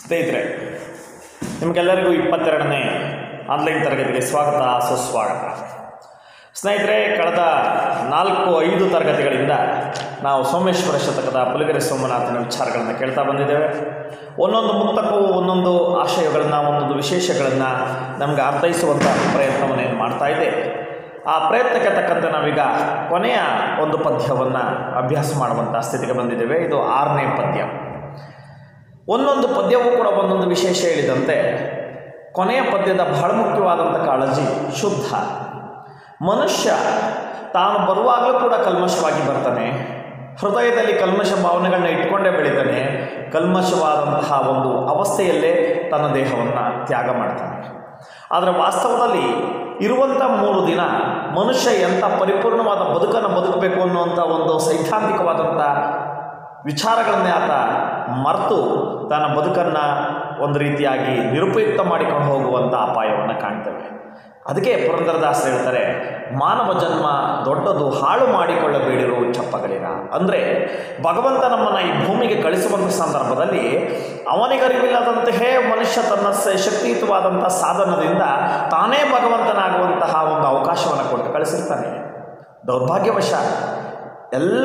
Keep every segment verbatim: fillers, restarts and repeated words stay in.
ಸ್ನೇಹಿತರೆ, ನಿಮಗೆಲ್ಲರಿಗೂ ಇಪ್ಪತ್ತೆರಡನೇ ಆನ್ಲೈನ್ ತರಗತಿಗೆ ಸ್ವಾಗತ ಸುಸ್ವಾಗತ. ಸ್ನೇಹಿತರೆ, ಕಳೆದ ನಾಲ್ಕು ಐದು ತರಗತಿಗಳಿಂದ ನಾವು ಸೋಮೇಶ್ವರ ಶತಕದ ಪುಲಿಗೆರೆ ಸೋಮನಾಥನ ವಿಚಾರಗಳನ್ನು ಕೇಳ್ತಾ ಬಂದಿದ್ದೇವೆ. ಒಂದೊಂದು ಮುಕ್ತಕ್ಕೂ ಒಂದೊಂದು ಆಶಯಗಳನ್ನು, ಒಂದೊಂದು ವಿಶೇಷಗಳನ್ನು ನಮಗೆ ಅರ್ಥೈಸುವಂಥ ಪ್ರಯತ್ನವನ್ನು ಏನು ಮಾಡ್ತಾ ಇದೆ. ಆ ಪ್ರಯತ್ನಕ್ಕೆ ತಕ್ಕಂತೆ ನಾವೀಗ ಕೊನೆಯ ಒಂದು ಪದ್ಯವನ್ನು ಅಭ್ಯಾಸ ಮಾಡುವಂಥ ಸ್ಥಿತಿಗೆ ಬಂದಿದ್ದೇವೆ. ಇದು ಆರನೇ ಪದ್ಯ. ಒಂದೊಂದು ಪದ್ಯವೂ ಕೂಡ ಒಂದೊಂದು ವಿಶೇಷ ಹೇಳಿದಂತೆ ಕೊನೆಯ ಪದ್ಯದ ಬಹಳ ಮುಖ್ಯವಾದಂಥ ಕಾಳಜಿ ಶುದ್ಧ. ಮನುಷ್ಯ ತಾನು ಬರುವಾಗಲೂ ಕೂಡ ಕಲ್ಮಶವಾಗಿ ಬರ್ತಾನೆ, ಹೃದಯದಲ್ಲಿ ಕಲ್ಮಶ ಭಾವನೆಗಳನ್ನ ಇಟ್ಕೊಂಡೇ ಬೆಳಿತಾನೆ, ಕಲ್ಮಶವಾದಂತಹ ಒಂದು ಅವಸ್ಥೆಯಲ್ಲೇ ತನ್ನ ದೇಹವನ್ನು ತ್ಯಾಗ ಮಾಡ್ತಾನೆ. ಆದರೆ ವಾಸ್ತವದಲ್ಲಿ ಇರುವಂಥ ಮೂರು ದಿನ ಮನುಷ್ಯ ಎಂಥ ಪರಿಪೂರ್ಣವಾದ ಬದುಕನ್ನು ಬದುಕಬೇಕು ಅನ್ನುವಂಥ ಒಂದು ಸೈದ್ಧಾಂತಿಕವಾದಂಥ ವಿಚಾರಗಳನ್ನೇ ಆತ ಮರೆತು ತನ್ನ ಬದುಕನ್ನು ಒಂದು ರೀತಿಯಾಗಿ ನಿರುಪಯುಕ್ತ ಮಾಡಿಕೊಂಡು ಹೋಗುವಂಥ ಅಪಾಯವನ್ನು ಕಾಣ್ತೇವೆ. ಅದಕ್ಕೆ ಪುರಂದರದಾಸರು ಹೇಳ್ತಾರೆ, ಮಾನವ ಜನ್ಮ ದೊಡ್ಡದು, ಹಾಳು ಮಾಡಿಕೊಳ್ಳಬೇಡಿರು ಚಪ್ಪಗಳಿರ. ಅಂದರೆ ಭಗವಂತ ನಮ್ಮನ್ನು ಈ ಭೂಮಿಗೆ ಕಳಿಸುವಂಥ ಸಂದರ್ಭದಲ್ಲಿ ಅವನಿಗರಿವಿಲ್ಲದಂತೆಯೇ ಮನುಷ್ಯ ತನ್ನ ಶಕ್ತಿಯುತವಾದಂಥ ಸಾಧನದಿಂದ ತಾನೇ ಭಗವಂತನಾಗುವಂತಹ ಒಂದು ಅವಕಾಶವನ್ನು ಕೊಟ್ಟು ಕಳಿಸಿರ್ತಾನೆ. ದೌರ್ಭಾಗ್ಯವಶ ಎಲ್ಲ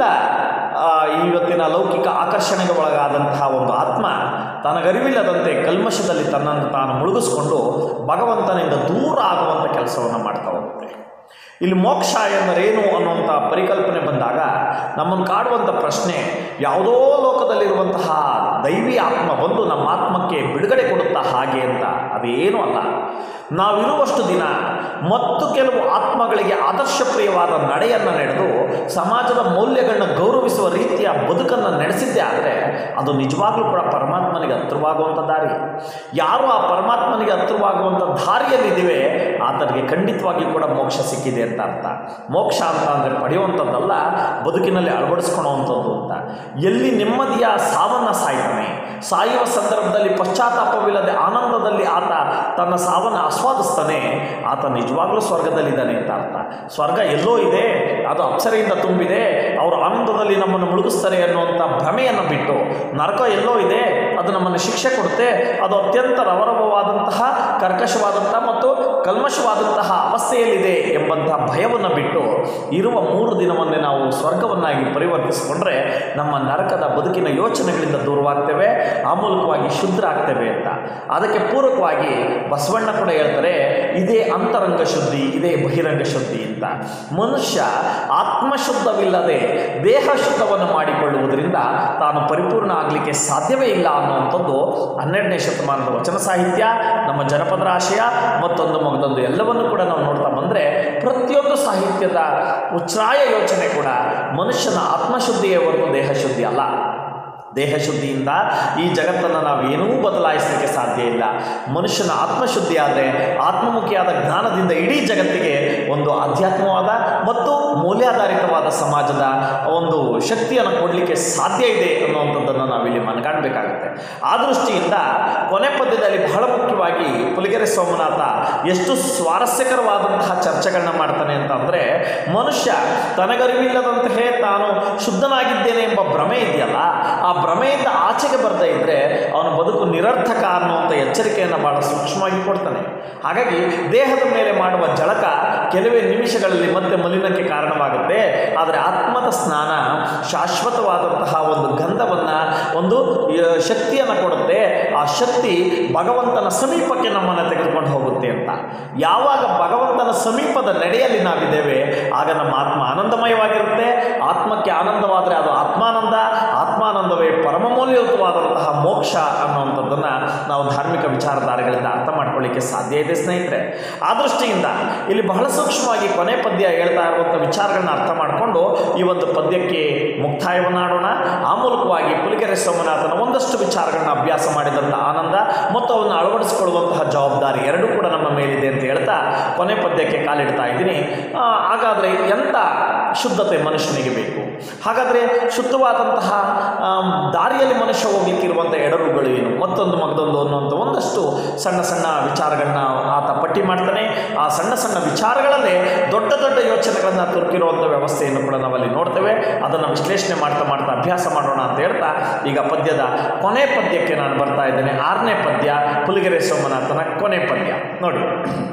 ಇವತ್ತಿನ ಲೌಕಿಕ ಆಕರ್ಷಣೆಗೆ ಒಳಗಾದಂತಹ ಒಂದು ಆತ್ಮ ತನಗರಿವಿಲ್ಲದಂತೆ ಕಲ್ಮಶದಲ್ಲಿ ತನ್ನನ್ನು ತಾನು ಮುಳುಗಿಸ್ಕೊಂಡು ಭಗವಂತನಿಂದ ದೂರ ಆಗುವಂಥ ಕೆಲಸವನ್ನು ಮಾಡ್ತಾ ಹೋಗುತ್ತೆ. ಇಲ್ಲಿ ಮೋಕ್ಷ ಎಂದರೇನು ಅನ್ನುವಂಥ ಪರಿಕಲ್ಪನೆ ಬಂದಾಗ ನಮ್ಮನ್ನು ಕಾಡುವಂಥ ಪ್ರಶ್ನೆ, ಯಾವುದೋ ಲೋಕದಲ್ಲಿರುವಂತಹ ದೈವಿ ಆತ್ಮ ಬಂದು ನಮ್ಮ ಆತ್ಮಕ್ಕೆ ಬಿಡುಗಡೆ ಕೊಡುತ್ತಾ ಹಾಗೆ ಅಂತ. ಅದೇನೂ ಅಲ್ಲ. ನಾವಿರುವಷ್ಟು ದಿನ ಮತ್ತು ಕೆಲವು ಆತ್ಮಗಳಿಗೆ ಆದರ್ಶಪ್ರಿಯವಾದ ನಡೆಯನ್ನು ನಡೆದು ಸಮಾಜದ ಮೌಲ್ಯಗಳನ್ನ ಗೌರವಿಸುವ ರೀತಿಯ ಬದುಕನ್ನು ನಡೆಸಿದ್ದೇ ಆದರೆ ಅದು ನಿಜವಾಗ್ಲೂ ಕೂಡ ಪರಮಾತ್ಮನಿಗೆ ಹತ್ತಿರವಾಗುವಂಥ ದಾರಿ. ಯಾರು ಆ ಪರಮಾತ್ಮನಿಗೆ ಹತ್ತಿರವಾಗುವಂಥ ದಾರಿಯಲ್ಲಿದ್ದೀವೆ ಆತನಿಗೆ ಖಂಡಿತವಾಗಿಯೂ ಕೂಡ ಮೋಕ್ಷ ಸಿಕ್ಕಿದೆ ಅಂತ ಅರ್ಥ. ಮೋಕ್ಷ ಅಂತ ಅಂದರೆ ಪಡೆಯುವಂಥದ್ದಲ್ಲ, ಬದುಕಿನಲ್ಲಿ ಅಳವಡಿಸ್ಕೊಳ್ಳುವಂಥದ್ದು ಅಂತ. ಎಲ್ಲಿ ನೆಮ್ಮದಿಯ ಸಾವನ್ನು ಸಾಯ್ತಾನೆ, ಸಾಯುವ ಸಂದರ್ಭದಲ್ಲಿ ಪಶ್ಚಾತ್ತಾಪವಿಲ್ಲದೆ ಆನಂದದಲ್ಲಿ ಆತ ತನ್ನ ಸಾವನ್ನು ಆಸ್ವಾದಿಸ್ತಾನೆ, ಆತ ನಿಜವಾಗ್ಲೂ ಸ್ವರ್ಗದಲ್ಲಿದ್ದಾನೆ ಅಂತ ಅರ್ಥ. ಸ್ವರ್ಗ ಎಲ್ಲೋ ಇದೆ, ಅದು ಅಪ್ಸರೆಯಿಂದ ತುಂಬಿದೆ, ಅವರು ಆನಂದದಲ್ಲಿ ನಮ್ಮನ್ನು ಮುಳುಗಿಸ್ತಾರೆ ಅನ್ನುವಂಥ ಭ್ರಮೆಯನ್ನು ಬಿಟ್ಟು, ನರಕ ಎಲ್ಲೋ ಇದೆ, ಅದು ನಮ್ಮನ್ನು ಶಿಕ್ಷೆ ಕೊಡುತ್ತೆ, ಅದು ಅತ್ಯಂತ ರವರವವಾದಂತಹ ಕರ್ಕಶವಾದಂತಹ ಮತ್ತು ಕಲ್ಮಶವಾದಂತಹ ಅವಸ್ಥೆಯಲ್ಲಿದೆ ಎಂಬಂತಹ ಭಯವನ್ನು ಬಿಟ್ಟು ಇರುವ ಮೂರು ದಿನವನ್ನೇ ನಾವು ಸ್ವರ್ಗವನ್ನಾಗಿ ಪರಿವರ್ತಿಸಿಕೊಂಡ್ರೆ ನಮ್ಮ ನರಕದ ಬದುಕಿನ ಯೋಚನೆಗಳಿಂದ ದೂರವಾಗ್ತೇವೆ, ಆ ಮೂಲಕವಾಗಿ ಶುದ್ಧರಾಗ್ತೇವೆ ಅಂತ. ಅದಕ್ಕೆ ಪೂರಕವಾಗಿ ಬಸವಣ್ಣ ಕೂಡ ಹೇಳ್ತಾರೆ, ಇದೇ ಅಂತರಂಗ ಶುದ್ಧಿ, ಇದೇ ಬಹಿರಂಗ ಶುದ್ಧಿ ಅಂತ. ಮನುಷ್ಯ ಆತ್ಮಶುದ್ಧವಿಲ್ಲದೆ ದೇಹ ಶುದ್ಧವನ್ನು ಮಾಡಿಕೊಳ್ಳುವುದರಿಂದ ತಾನು ಪರಿಪೂರ್ಣ ಆಗಲಿಕ್ಕೆ ಸಾಧ್ಯವೇ ಇಲ್ಲ ಅನ್ನುವಂಥದ್ದು ಹನ್ನೆರಡನೇ ಶತಮಾನದ ವಚನ ಸಾಹಿತ್ಯ, ನಮ್ಮ ಜನಪದರ ಆಶಯ, ಮತ್ತೊಂದು ಮಗದೊಂದು ಎಲ್ಲವನ್ನು ಕೂಡ ನಾವು ನೋಡ್ತಾ ಬಂದರೆ ಪ್ರತಿಯೊಂದು ಸಾಹಿತ್ಯದ ಉಚ್ಛ್ರಾಯ ಯೋಚನೆ ಕೂಡ ಮನುಷ್ಯನ ಆತ್ಮಶುದ್ಧಿಯೇ ಹೊರತು ದೇಹ ಶುದ್ಧಿ ಅಲ್ಲ. ದೇಹಶುದ್ಧಿಯಿಂದ ಈ ಜಗತ್ತನ್ನು ನಾವೇನೂ ಬದಲಾಯಿಸಲಿಕ್ಕೆ ಸಾಧ್ಯ ಇಲ್ಲ. ಮನುಷ್ಯನ ಆತ್ಮಶುದ್ಧಿ ಆದರೆ ಆತ್ಮಮುಖಿಯಾದ ಜ್ಞಾನದಿಂದ ಇಡೀ ಜಗತ್ತಿಗೆ ಒಂದು ಆಧ್ಯಾತ್ಮವಾದ ಮತ್ತು ಮೌಲ್ಯಾಧಾರಿತವಾದ ಸಮಾಜದ ಒಂದು ಶಕ್ತಿಯನ್ನು ಕೊಡಲಿಕ್ಕೆ ಸಾಧ್ಯ ಇದೆ ಅನ್ನುವಂಥದ್ದನ್ನು ನಾವಿಲ್ಲಿ ಮನಗಾಣಬೇಕಾಗುತ್ತೆ. ಆ ದೃಷ್ಟಿಯಿಂದ ಕೊನೆ ಪದ್ಯದಲ್ಲಿ ಬಹಳ ಮುಖ್ಯವಾಗಿ ಪುಲಿಗೆರೆ ಸೋಮನಾಥ ಎಷ್ಟು ಸ್ವಾರಸ್ಯಕರವಾದಂತಹ ಚರ್ಚೆಗಳನ್ನ ಮಾಡ್ತಾನೆ ಅಂತ ಅಂದರೆ, ಮನುಷ್ಯ ತನಗರಿವಿಲ್ಲದಂತೆಯೇ ತಾನು ಶುದ್ಧನಾಗಿದ್ದೇನೆ ಎಂಬ ಭ್ರಮೆ ಇದೆಯಲ್ಲ, ಆ ಭ್ರಮೆಯಿಂದ ಆಚೆಗೆ ಬರ್ತಾ ಇದ್ದರೆ ಅವನ ಬದುಕು ನಿರರ್ಥಕ ಅನ್ನುವಂಥ ಎಚ್ಚರಿಕೆಯನ್ನು ಭಾಳ ಸೂಕ್ಷ್ಮವಾಗಿ ಕೊಡ್ತಾನೆ. ಹಾಗಾಗಿ ದೇಹದ ಮೇಲೆ ಮಾಡುವ ಜಳಕ ಕೆಲವೇ ನಿಮಿಷಗಳಲ್ಲಿ ಮತ್ತೆ ಮಲಿನಕ್ಕೆ ಕಾರಣವಾಗುತ್ತೆ. ಆದರೆ ಆತ್ಮದ ಸ್ನಾನ ಶಾಶ್ವತವಾದಂತಹ ಒಂದು ಗಂಧವನ್ನು, ಒಂದು ಶಕ್ತಿಯನ್ನು ಕೊಡುತ್ತೆ. ಆ ಶಕ್ತಿ ಭಗವಂತನ ಸಮೀಪಕ್ಕೆ ನಮ್ಮನ್ನು ತೆಗೆದುಕೊಂಡು ಹೋಗುತ್ತೆ ಅಂತ. ಯಾವಾಗ ಭಗವಂತನ ಸಮೀಪದ ನಡೆಯಲ್ಲಿ ನಾವಿದ್ದೇವೆ ಆಗ ನಮ್ಮ ಆತ್ಮ ಆನಂದಮಯವಾಗಿರುತ್ತೆ. ಆತ್ಮಕ್ಕೆ ಆನಂದವಾದರೆ ಅದು ಆತ್ಮಾನಂದ, ಆತ್ಮಾನಂದವೇ ಪರಮ ಮೌಲ್ಯಯುತವಾದಂತಹ ಮೋಕ್ಷ ಅನ್ನುವಂಥದ್ದನ್ನು ನಾವು ಧಾರ್ಮಿಕ ವಿಚಾರಧಾರೆಗಳಿಂದ ಅರ್ಥ ಮಾಡ್ಕೊಳ್ಳಿಕ್ಕೆ ಸಾಧ್ಯ ಇದೆ ಸ್ನೇಹಿತರೆ. ಆ ದೃಷ್ಟಿಯಿಂದ ಇಲ್ಲಿ ಬಹಳ ಸೂಕ್ಷ್ಮವಾಗಿ ಕೊನೆ ಪದ್ಯ ಹೇಳ್ತಾ ಇರುವಂಥ ವಿಚಾರಗಳನ್ನ ಅರ್ಥ ಮಾಡಿಕೊಂಡು ಈ ಒಂದು ಪದ್ಯಕ್ಕೆ ಮುಕ್ತಾಯವನ್ನಾಡೋಣ. ಆ ಮೂಲಕವಾಗಿ ಪುಲಿಗೆರೆ ಸೋಮನಾಥನ ಒಂದಷ್ಟು ವಿಚಾರಗಳನ್ನ ಅಭ್ಯಾಸ ಮಾಡಿದಂಥ ಆನಂದ ಮತ್ತು ಅವನ್ನು ಅಳವಡಿಸಿಕೊಳ್ಳುವಂತಹ ಜವಾಬ್ದಾರಿ ಎರಡೂ ಕೂಡ ನಮ್ಮ ಮೇಲಿದೆ ಅಂತ ಹೇಳ್ತಾ ಕೊನೆ ಪದ್ಯಕ್ಕೆ ಕಾಲಿಡ್ತಾ ಇದ್ದೀನಿ. ಹಾಗಾದರೆ ಎಂಥ ಶುದ್ಧತೆ ಮನುಷ್ಯನಿಗೆ ಬೇಕು. ಹಾಗಾದರೆ ಶುದ್ಧವಾದಂತಹ ದಾರಿಯಲ್ಲಿ ಮನುಷ್ಯ ಹೋಗ್ಲಿಕ್ಕಿರುವಂಥ ಎಡರುಗಳು ಏನು, ಮತ್ತೊಂದು ಮಗದೊಂದು ಅನ್ನುವಂಥ ಒಂದಷ್ಟು ಸಣ್ಣ ಸಣ್ಣ ವಿಚಾರಗಳನ್ನ ಆತ ಪಟ್ಟಿ ಮಾಡ್ತಾನೆ. ಆ ಸಣ್ಣ ಸಣ್ಣ ವಿಚಾರಗಳಲ್ಲೇ ದೊಡ್ಡ ದೊಡ್ಡ ಯೋಚನೆಗಳನ್ನು ತುರುಕಿರುವಂಥ ವ್ಯವಸ್ಥೆಯನ್ನು ಕೂಡ ನಾವಲ್ಲಿ ನೋಡ್ತೇವೆ. ಅದನ್ನು ವಿಶ್ಲೇಷಣೆ ಮಾಡ್ತಾ ಮಾಡ್ತಾ ಅಭ್ಯಾಸ ಮಾಡೋಣ ಅಂತ ಹೇಳ್ತಾ ಈಗ ಪದ್ಯದ ಕೊನೆ ಪದ್ಯಕ್ಕೆ ನಾನು ಬರ್ತಾ ಇದ್ದೇನೆ. ಆರನೇ ಪದ್ಯ ಪುಲಿಗೆರೆ ಸೋಮನಾಥನ ಕೊನೆ ಪದ್ಯ ನೋಡಿ.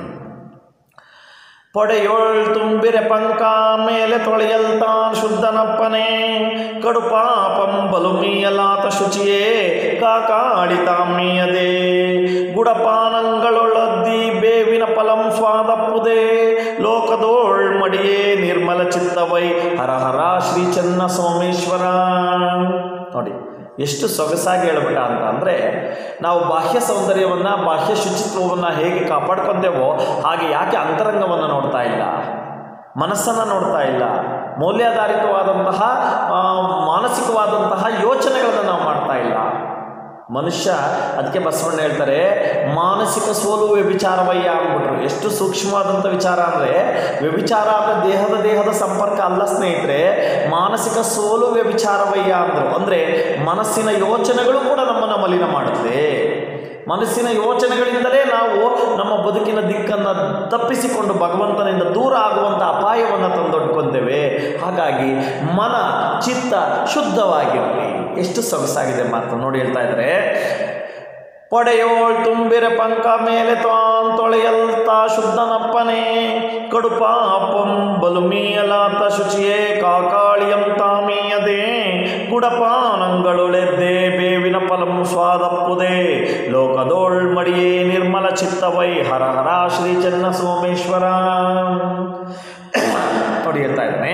ಪೊಡೆಯೋಳ್ ತುಂಬಿರೆ ಪಂಕ ಮೇಲೆ ತೊಳೆಯಲ್ತಾನ್ ಶುದ್ಧನಪ್ಪನೇ, ಕಡುಪಾಪಂ ಬಲು ಮೀಯಲಾತ ಶುಚಿಯೇ ಕಾಕಾಳಿತಾಮೀಯದೆ, ಗುಡಪಾನಂಗಳೊಳದ್ದಿ ಬೇವಿನ ಫಲಂ ಸ್ವಾದಪ್ಪುದೇ, ಲೋಕದೋಳ್ ಮಡಿಯೇ ನಿರ್ಮಲ ಚಿತ್ತವೈ ಹರ ಹರ ಶ್ರೀ ಚನ್ನ ಸೋಮೇಶ್ವರ. ನೋಡಿ ಎಷ್ಟು ಸೊಗಸಾಗಿ ಹೇಳ್ಬಿಟ್ಟ ಅಂತ ಅಂದರೆ, ನಾವು ಬಾಹ್ಯ ಸೌಂದರ್ಯವನ್ನು ಬಾಹ್ಯ ಶುಚಿತ್ವವನ್ನು ಹೇಗೆ ಕಾಪಾಡ್ಕೊಂತೇವೋ ಹಾಗೆ ಯಾಕೆ ಅಂತರಂಗವನ್ನು ನೋಡ್ತಾ ಇಲ್ಲ, ಮನಸ್ಸನ್ನು ನೋಡ್ತಾ ಇಲ್ಲ, ಮೌಲ್ಯಾಧಾರಿತವಾದಂತಹ ಮಾನಸಿಕವಾದಂತಹ ಯೋಚನೆಗಳನ್ನು ನಾವು ಮಾಡ್ತಾ ಇಲ್ಲ. ಮನುಷ್ಯ ಅದಕ್ಕೆ ಬಸವಣ್ಣ ಹೇಳ್ತಾರೆ ಮಾನಸಿಕ ಸೋಲು ವ್ಯಭಿಚಾರವಯ್ಯ ಅಂದ್ಬಿಟ್ರು. ಎಷ್ಟು ಸೂಕ್ಷ್ಮವಾದಂಥ ವಿಚಾರ ಅಂದರೆ, ವ್ಯಭಿಚಾರ ಅಂದರೆ ದೇಹದ ದೇಹದ ಸಂಪರ್ಕ ಅಲ್ಲ ಸ್ನೇಹಿತರೆ, ಮಾನಸಿಕ ಸೋಲು ವ್ಯಭಿಚಾರವಯ್ಯ ಅಂದರು. ಅಂದರೆ ಮನಸ್ಸಿನ ಯೋಚನೆಗಳು ಕೂಡ ನಮ್ಮನ್ನು ಮಲಿನ ಮಾಡುತ್ತೆ. ಮನಸ್ಸಿನ ಯೋಚನೆಗಳಿಂದಲೇ ನಾವು ನಮ್ಮ ಬದುಕಿನ ದಿಕ್ಕನ್ನು ತಪ್ಪಿಸಿಕೊಂಡು ಭಗವಂತನಿಂದ ದೂರ ಆಗುವಂಥ ಅಪಾಯವನ್ನು ತಂದೊಡ್ಕೊಂತೇವೆ. ಹಾಗಾಗಿ ಮನ ಚಿತ್ತ ಶುದ್ಧವಾಗಿರಲಿ. ಎಷ್ಟು ಸೊಗಸಾಗಿದೆ ಮಾತು ನೋಡಿ. ಹೇಳ್ತಾ ಇದ್ದಾರೆ, ಪೊಡೆಯೋಳ್ ತುಂಬಿರೆ ಪಂಕ ಮೇಲೆ ತಾನ್ ತೊಳೆಯಲ್ತ ಶುದ್ಧನಪ್ಪನೇ, ಕಡುಪಾಪಂ ಬಲು ಮೀಯಲಾತ ಶುಚಿಯೇ ಕಾಕಾಳಿಯಂ ತಾಮೀಯದೆ, ಗುಡಪಾನಂಗಳುಳೆದ್ದೆ ಬೇವಿನ ಫಲಂ ಸ್ವಾದಪ್ಪುದೇ, ಲೋಕದೋಳ್ ಮಡಿಯೇ ನಿರ್ಮಲ ಚಿತ್ತವೈ ಹರ ಹರ ಶ್ರೀ ಚನ್ನ ಸೋಮೇಶ್ವರ. ನೋಡಿ ಹೇಳ್ತಾ ಇದ್ದಾನೆ,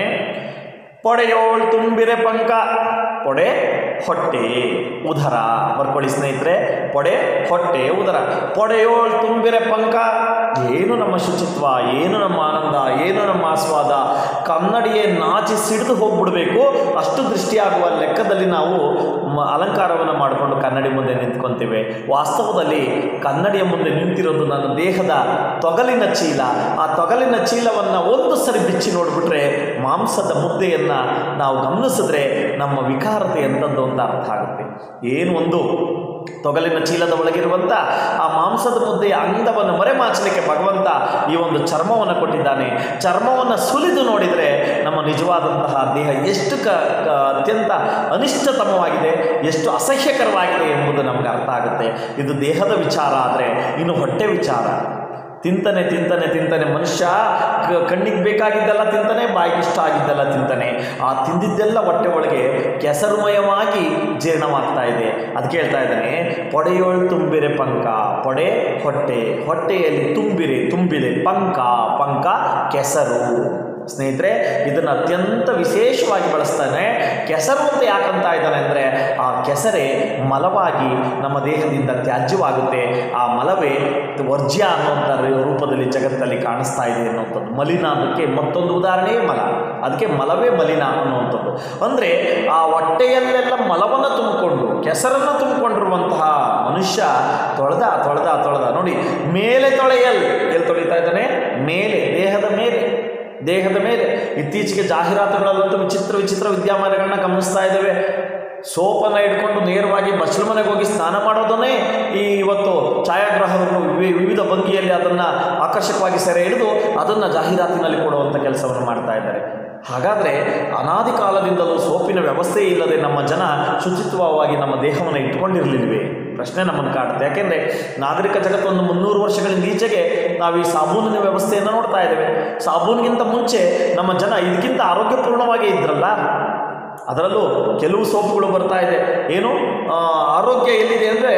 ಪೊಡೆಯೋಳ್ ತುಂಬಿರೆ ಪಂಕ, ಪೊಡೆ ಹೊಟ್ಟೆ ಉದರ ಬರ್ಕೊಳ್ಳಿ ಸ್ನೇಹಿತರೆ. ಪೊಡೆ ಹೊಟ್ಟೆ ಉದರ. ಪೊಡೆಯೋಳ್ ತುಂಬಿರೆ ಪಂಕ, ಏನು ನಮ್ಮ ಶುಚಿತ್ವ, ಏನು ನಮ್ಮ ಆನಂದ, ಏನು ನಮ್ಮ ಆಸ್ವಾದ. ಕನ್ನಡಿಯೇ ನಾಚಿ ಸಿಡಿದು ಹೋಗ್ಬಿಡ್ಬೇಕು ಅಷ್ಟು ದೃಷ್ಟಿಯಾಗುವ ಲೆಕ್ಕದಲ್ಲಿ ನಾವು ಅಲಂಕಾರವನ್ನು ಮಾಡಿಕೊಂಡು ಕನ್ನಡಿ ಮುಂದೆ ನಿಂತ್ಕೊತೀವಿ. ವಾಸ್ತವದಲ್ಲಿ ಕನ್ನಡಿಯ ಮುಂದೆ ನಿಂತಿರೋದು ನನ್ನ ದೇಹದ ತೊಗಲಿನ ಚೀಲ. ಆ ತೊಗಲಿನ ಚೀಲವನ್ನು ಒಂದು ಸರಿ ಬಿಚ್ಚಿ ನೋಡಿಬಿಟ್ರೆ ಮಾಂಸದ ಮುದ್ದೆಯನ್ನು ನಾವು ಗಮನಿಸಿದ್ರೆ ನಮ್ಮ ವಿಕಾರತೆ ಎಂಥದ್ದು ಅಂತ ಅರ್ಥ ಆಗುತ್ತೆ. ಏನು ಒಂದು ತೊಗಲಿನ ಚೀಲದ ಒಳಗಿರುವಂಥ ಆ ಮಾಂಸದ ಮುದ್ದೆಯ ಅಂದವನ್ನು ಮರೆಮಾಚಲಿಕ್ಕೆ ಭಗವಂತ ಈ ಒಂದು ಚರ್ಮವನ್ನು ಕೊಟ್ಟಿದ್ದಾನೆ. ಚರ್ಮವನ್ನು ಸುಲಿದು ನೋಡಿದರೆ ನಮ್ಮ ನಿಜವಾದಂತಹ ದೇಹ ಎಷ್ಟು ಕ ಅತ್ಯಂತ ಅನಿಷ್ಟತಮವಾಗಿದೆ, ಎಷ್ಟು ಅಸಹ್ಯಕರವಾಗಿದೆ ಎಂಬುದು ನಮಗೆ ಅರ್ಥ ಆಗುತ್ತೆ. ಇದು ದೇಹದ ವಿಚಾರ. ಆದರೆ ಇನ್ನು ಹೊಟ್ಟೆ ವಿಚಾರ. ತಿಂತಾನೆ ತಿಂತಾನೆ ತಿಂತಾನೆ ಮನುಷ್ಯ ಕಣ್ಣಿಗೆ ಬೇಕಾಗಿದ್ದೆಲ್ಲ ತಿಂತಾನೆ, ಬಾಯಿಗೆ ಇಷ್ಟ ಆಗಿದ್ದೆಲ್ಲ ತಿಂತಾನೆ. ಆ ತಿಂದಿದ್ದೆಲ್ಲ ಹೊಟ್ಟೆ ಒಳಗೆ ಕೆಸರುಮಯವಾಗಿ ಜೀರ್ಣವಾಗ್ತಾ ಇದೆ. ಅದಕ್ಕೆ ಹೇಳ್ತಾ ಇದ್ದಾನೆ, ಪೊಡೆಯೋಳ್ ತುಂಬಿರೆ ಪಂಕ, ಪೊಡೆ ಹೊಟ್ಟೆ, ಹೊಟ್ಟೆಯಲ್ಲಿ ತುಂಬಿರೆ ತುಂಬಿದೆ, ಪಂಕ ಪಂಕ ಕೆಸರು. ಸ್ನೇಹಿತರೆ, ಇದನ್ನು ಅತ್ಯಂತ ವಿಶೇಷವಾಗಿ ಬಳಸ್ತಾನೆ. ಕೆಸರು ಅಂತ ಯಾಕಂತ ಇದ್ದಾನೆ ಅಂದರೆ, ಆ ಕೆಸರೇ ಮಲವಾಗಿ ನಮ್ಮ ದೇಹದಿಂದ ತ್ಯಾಜ್ಯವಾಗುತ್ತೆ. ಆ ಮಲವೇ ವರ್ಜ್ಯ ಅನ್ನುವಂಥ ರೂಪದಲ್ಲಿ ಜಗತ್ತಲ್ಲಿ ಕಾಣಿಸ್ತಾ ಇದೆ ಅನ್ನುವಂಥದ್ದು. ಮಲಿನ ಅದಕ್ಕೆ ಮತ್ತೊಂದು ಉದಾಹರಣೆಯೇ ಮಲ. ಅದಕ್ಕೆ ಮಲವೇ ಮಲಿನ ಅನ್ನುವಂಥದ್ದು. ಅಂದರೆ ಆ ಹೊಟ್ಟೆಯಲ್ಲೆಲ್ಲ ಮಲವನ್ನು ತುಂಬಿಕೊಂಡು ಕೆಸರನ್ನು ತುಂಬಿಕೊಂಡಿರುವಂತಹ ಮನುಷ್ಯ ತೊಳೆದ ತೊಳೆದ ತೊಳೆದ ನೋಡಿ. ಮೇಲೆ ತೊಳೆಯಲ್ ಎಲ್ಲಿ ತೊಳಿತಾ ಇದ್ದಾನೆ? ಮೇಲೆ, ದೇಹದ ಮೇಲೆ, ದೇಹದ ಮೇಲೆ. ಇತ್ತೀಚೆಗೆ ಜಾಹೀರಾತುಗಳಲ್ಲಂತೂ ವಿಚಿತ್ರ ವಿಚಿತ್ರ ವಿದ್ಯಮಾನಗಳನ್ನ ಗಮನಿಸ್ತಾ ಇದ್ದೇವೆ. ಸೋಪನ್ನು ಇಟ್ಕೊಂಡು ನೇರವಾಗಿ ಬಚ್ಚಲ ಮನೆಗೆ ಹೋಗಿ ಸ್ನಾನ ಮಾಡೋದನ್ನೇ ಈ ಇವತ್ತು ಛಾಯಾಗ್ರಾಹಕರು ವಿವಿಧ ಭಂಗಿಯಲ್ಲಿ ಅದನ್ನು ಆಕರ್ಷಕವಾಗಿ ಸೆರೆ ಹಿಡಿದು ಅದನ್ನು ಜಾಹೀರಾತಿನಲ್ಲಿ ಕೊಡುವಂಥ ಕೆಲಸವನ್ನು ಮಾಡ್ತಾ ಇದ್ದಾರೆ. ಹಾಗಾದರೆ ಅನಾದಿ ಕಾಲದಿಂದಲೂ ಸೋಪಿನ ವ್ಯವಸ್ಥೆ ಇಲ್ಲದೆ ನಮ್ಮ ಜನ ಶುಚಿತ್ವವಾಗಿ ನಮ್ಮ ದೇಹವನ್ನು ಇಟ್ಕೊಂಡಿರಲಿಲ್ವೇ? ಪ್ರಶ್ನೆ ನಮ್ಮನ್ನು ಕಾಡುತ್ತೆ. ಯಾಕೆಂದರೆ ನಾಗರಿಕ ಜಗತ್ತು ಒಂದು ಮುನ್ನೂರು ವರ್ಷಗಳಿಂದ ಈಚೆಗೆ ನಾವು ಈ ಸಾಬೂನಿನ ವ್ಯವಸ್ಥೆಯನ್ನು ನೋಡ್ತಾ ಇದ್ದೇವೆ. ಸಾಬೂನಿಗಿಂತ ಮುಂಚೆ ನಮ್ಮ ಜನ ಇದಕ್ಕಿಂತ ಆರೋಗ್ಯಪೂರ್ಣವಾಗಿ ಇದ್ರಲ್ಲ. ಅದರಲ್ಲೂ ಕೆಲವು ಸೋಪುಗಳು ಬರ್ತಾ ಇದೆ. ಏನು ಆರೋಗ್ಯ ಎಲ್ಲಿದೆ ಅಂದರೆ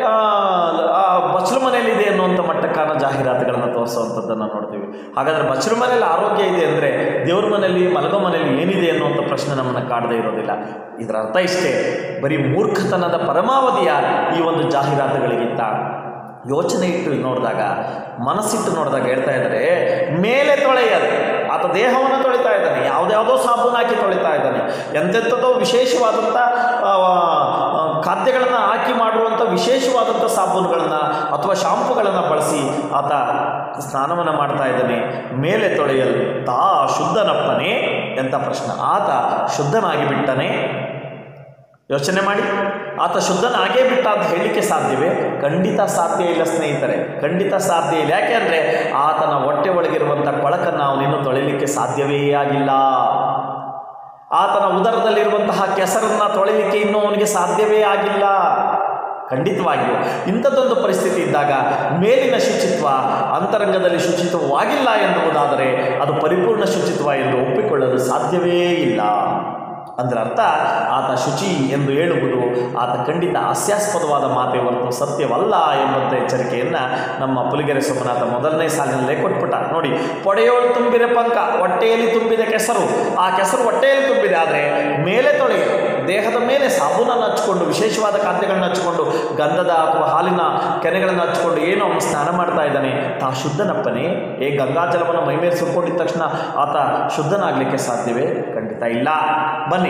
ಬಚ್ಚಲು ಮನೆಯಲ್ಲಿದೆ ಅನ್ನುವಂಥ ಮಟ್ಟಕ್ಕಾನ ಜಾಹೀರಾತುಗಳನ್ನು ತೋರಿಸುವಂಥದ್ದನ್ನು ನೋಡ್ತೀವಿ. ಹಾಗಾದರೆ ಬಚ್ಚಲು ಮನೆಯಲ್ಲಿ ಆರೋಗ್ಯ ಇದೆ ಅಂದರೆ ದೇವ್ರ ಮನೆಯಲ್ಲಿ ಮಲಗೋ ಮನೆಯಲ್ಲಿ ಏನಿದೆ ಅನ್ನುವಂಥ ಪ್ರಶ್ನೆ ನಮ್ಮನ್ನು ಕಾಡದೇ ಇರೋದಿಲ್ಲ. ಇದರ ಅರ್ಥ ಇಷ್ಟೇ, ಬರೀ ಮೂರ್ಖತನದ ಪರಮಾವಧಿಯ ಈ ಒಂದು ಜಾಹೀರಾತುಗಳಿಗಿಂತ ಯೋಚನೆ ಇಟ್ಟು ನೋಡಿದಾಗ, ಮನಸ್ಸಿಟ್ಟು ನೋಡಿದಾಗ ಹೇಳ್ತಾ ಇದ್ದಾರೆ, ಮೇಲೆ ತೊಳೆಯಲು. ಆತ ದೇಹವನ್ನು ತೊಳಿತಾ ಇದ್ದಾನೆ, ಯಾವುದ್ಯಾವುದೋ ಸಾಬೂನು ಹಾಕಿ ತೊಳಿತಾ ಇದ್ದಾನೆ. ಎಂತೆಂಥದ್ದೋ ವಿಶೇಷವಾದಂಥ ಖಾದ್ಯಗಳನ್ನು ಹಾಕಿ ಮಾಡುವಂಥ ವಿಶೇಷವಾದಂಥ ಸಾಬೂನುಗಳನ್ನು ಅಥವಾ ಶಾಂಪುಗಳನ್ನು ಬಳಸಿ ಆತ ಸ್ನಾನವನ್ನು ಮಾಡ್ತಾ ಇದ್ದಾನೆ. ಮೇಲೆ ತೊಳೆಯಲು ತಾ ಶುದ್ಧನಪ್ಪನೇ ಎಂಥ ಪ್ರಶ್ನೆ. ಆತ ಶುದ್ಧನಾಗಿ ಬಿಟ್ಟನೇ? ಯೋಚನೆ ಮಾಡಿ, ಆತ ಶುದ್ಧನಾಗೇ ಬಿಟ್ಟ ಅಂತ ಹೇಳಲಿಕ್ಕೆ ಸಾಧ್ಯವೇ? ಖಂಡಿತ ಸಾಧ್ಯ ಇಲ್ಲ ಸ್ನೇಹಿತರೆ, ಖಂಡಿತ ಸಾಧ್ಯ ಇಲ್ಲ. ಯಾಕೆಂದರೆ ಆತನ ಹೊಟ್ಟೆ ಒಳಗಿರುವಂಥ ಕೊಳಕನ್ನು ಅವನಿನ್ನೂ ತೊಳಿಲಿಕ್ಕೆ ಸಾಧ್ಯವೇ ಆಗಿಲ್ಲ. ಆತನ ಉದರದಲ್ಲಿರುವಂತಹ ಕೆಸರನ್ನು ತೊಳಿಲಿಕ್ಕೆ ಇನ್ನೂ ಅವನಿಗೆ ಸಾಧ್ಯವೇ ಆಗಿಲ್ಲ. ಖಂಡಿತವಾಗಿಯೂ ಇಂಥದ್ದೊಂದು ಪರಿಸ್ಥಿತಿ ಇದ್ದಾಗ ಮೇಲಿನ ಶುಚಿತ್ವ ಅಂತರಂಗದಲ್ಲಿ ಶುಚಿತ್ವವಾಗಿಲ್ಲ ಎನ್ನುವುದಾದರೆ ಅದು ಪರಿಪೂರ್ಣ ಶುಚಿತ್ವ ಎಂದು ಒಪ್ಪಿಕೊಳ್ಳಲು ಸಾಧ್ಯವೇ ಇಲ್ಲ. ಅದರ ಅರ್ಥ ಆತ ಶುಚಿ ಎಂದು ಹೇಳುವುದು ಆತ ಖಂಡಿತ ಹಾಸ್ಯಾಸ್ಪದವಾದ ಮಾತೇ ಹೊರತು ಸತ್ಯವಲ್ಲ ಎಂಬಂಥ ಎಚ್ಚರಿಕೆಯನ್ನು ನಮ್ಮ ಪುಲಿಗೆರೆ ಸೋಮನಾಥ ಮೊದಲನೇ ಸಾಲಿನಲ್ಲೇ ಕೊಟ್ಬಿಟ್ಟ. ನೋಡಿ, ಪೊಡೆಯೋಳು ತುಂಬಿರೆ ಪಂಕ, ಹೊಟ್ಟೆಯಲ್ಲಿ ತುಂಬಿದ ಕೆಸರು, ಆ ಕೆಸರು ಹೊಟ್ಟೆಯಲ್ಲಿ ತುಂಬಿದೆ, ಆದರೆ ಮೇಲೆ ತೊಳೆ ದೇಹದ ಮೇಲೆ ಸಾಬೂನನ್ನು ಹಚ್ಕೊಂಡು, ವಿಶೇಷವಾದ ಖಾದ್ಯಗಳನ್ನ ಹಚ್ಕೊಂಡು, ಗಂಧದ ಅಥವಾ ಹಾಲಿನ ಕೆನೆಗಳನ್ನು ಹಚ್ಕೊಂಡು ಏನು ಅವನು ಸ್ನಾನ ಮಾಡ್ತಾ ಇದ್ದಾನೆ, ತಾ ಶುದ್ಧನಪ್ಪನೇ? ಏ ಗಂಗಾಜಲವನ್ನು ಮೈಮೇಲೆ ಸುರ್ಕೊಂಡಿದ್ದ ತಕ್ಷಣ ಆತ ಶುದ್ಧನಾಗಲಿಕ್ಕೆ ಸಾಧ್ಯವೇ? ಖಂಡಿತ ಇಲ್ಲ. ಬನ್ನಿ,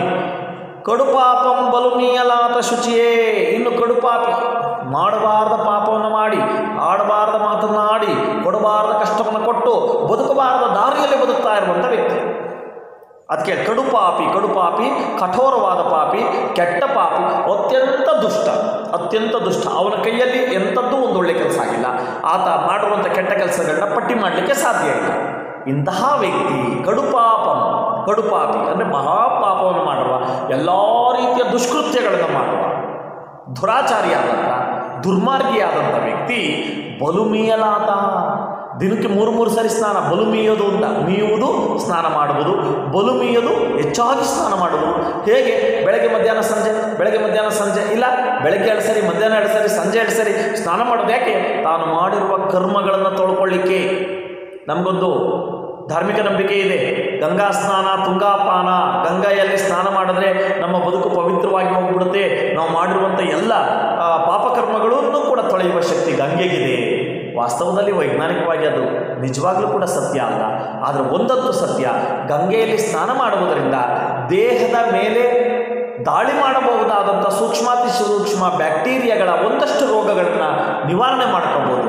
ಕಡುಪಾಪಂ ಬಲು ಮೀಯಲಾತ ಶುಚಿಯೇ. ಇನ್ನು ಕಡುಪಾಪಿ, ಮಾಡಬಾರ್ದ ಪಾಪವನ್ನು ಮಾಡಿ, ಆಡಬಾರ್ದ ಮಾತನ್ನು ಆಡಿ, ಕೊಡಬಾರ್ದ ಕಷ್ಟವನ್ನು ಕೊಟ್ಟು, ಬದುಕಬಾರದ ದಾರಿಯಲ್ಲಿ ಬದುಕ್ತಾ ಇರುವಂಥ ವ್ಯಕ್ತಿ. ಅದಕ್ಕೆ ಕಡುಪಾಪಿ, ಕಡುಪಾಪಿ ಕಠೋರವಾದ ಪಾಪಿ, ಕೆಟ್ಟ ಪಾಪಿ, ಅತ್ಯಂತ ದುಷ್ಟ, ಅತ್ಯಂತ ದುಷ್ಟ. ಅವನ ಕೈಯಲ್ಲಿ ಎಂಥದ್ದೂ ಒಂದು ಒಳ್ಳೆ ಕೆಲಸ ಆಗಿಲ್ಲ. ಆತ ಮಾಡುವಂಥ ಕೆಟ್ಟ ಕೆಲಸಗಳನ್ನ ಪಟ್ಟಿ ಮಾಡಲಿಕ್ಕೆ ಸಾಧ್ಯ ಇಲ್ಲ. ಇಂತಹ ವ್ಯಕ್ತಿ ಕಡುಪಾಪಂ, ಕಡುಪಾಪಿ ಅಂದರೆ ಮಹಾಪಾಪವನ್ನು ಮಾಡುವ, ಎಲ್ಲ ರೀತಿಯ ದುಷ್ಕೃತ್ಯಗಳನ್ನು ಮಾಡುವ, ದುರಾಚಾರಿಯಾದಂಥ, ದುರ್ಮಾರ್ಗಿಯಾದಂಥ ವ್ಯಕ್ತಿ ಬಲು ಮೀಯಲಾತ. ದಿನಕ್ಕೆ ಮೂರು ಮೂರು ಸರಿ ಸ್ನಾನ. ಬಲು ಮೀಯೋದು ಅಂತ, ಮೀಯುವುದು ಸ್ನಾನ ಮಾಡುವುದು, ಬಲು ಮೀಯೋದು ಹೆಚ್ಚಾಗಿ ಸ್ನಾನ ಮಾಡುವುದು. ಹೇಗೆ? ಬೆಳಗ್ಗೆ ಮಧ್ಯಾಹ್ನ ಸಂಜೆ, ಬೆಳಗ್ಗೆ ಮಧ್ಯಾಹ್ನ ಸಂಜೆ, ಇಲ್ಲ ಬೆಳಗ್ಗೆ ಎರಡು ಸರಿ, ಮಧ್ಯಾಹ್ನ ಎರಡು ಸರಿ, ಸಂಜೆ ಎರಡು ಸರಿ ಸ್ನಾನ ಮಾಡೋದು. ಯಾಕೆ? ತಾನು ಮಾಡಿರುವ ಕರ್ಮಗಳನ್ನು ತೊಳ್ಕೊಳ್ಳಿಕ್ಕೆ. ನಮಗೊಂದು ಧಾರ್ಮಿಕ ನಂಬಿಕೆ ಇದೆ, ಗಂಗಾ ಸ್ನಾನ ತುಂಗಾಪಾನ. ಗಂಗೆಯಲ್ಲಿ ಸ್ನಾನ ಮಾಡಿದ್ರೆ ನಮ್ಮ ಬದುಕು ಪವಿತ್ರವಾಗಿ ಹೋಗ್ಬಿಡುತ್ತೆ, ನಾವು ಮಾಡಿರುವಂಥ ಎಲ್ಲ ಪಾಪಕರ್ಮಗಳನ್ನು ಕೂಡ ತೊಳೆಯುವ ಶಕ್ತಿ ಗಂಗೆಗಿದೆ. ವಾಸ್ತವದಲ್ಲಿ ವೈಜ್ಞಾನಿಕವಾಗಿ ಅದು ನಿಜವಾಗ್ಲೂ ಕೂಡ ಸತ್ಯ ಅಲ್ಲ. ಆದರೆ ಒಂದಂತೂ ಸತ್ಯ, ಗಂಗೆಯಲ್ಲಿ ಸ್ನಾನ ಮಾಡುವುದರಿಂದ ದೇಹದ ಮೇಲೆ ದಾಳಿ ಮಾಡಬಹುದಾದಂಥ ಸೂಕ್ಷ್ಮಾತಿ ಸೂಕ್ಷ್ಮ ಬ್ಯಾಕ್ಟೀರಿಯಾಗಳ ಒಂದಷ್ಟು ರೋಗಗಳನ್ನು ನಿವಾರಣೆ ಮಾಡ್ಕೋಬೋದು.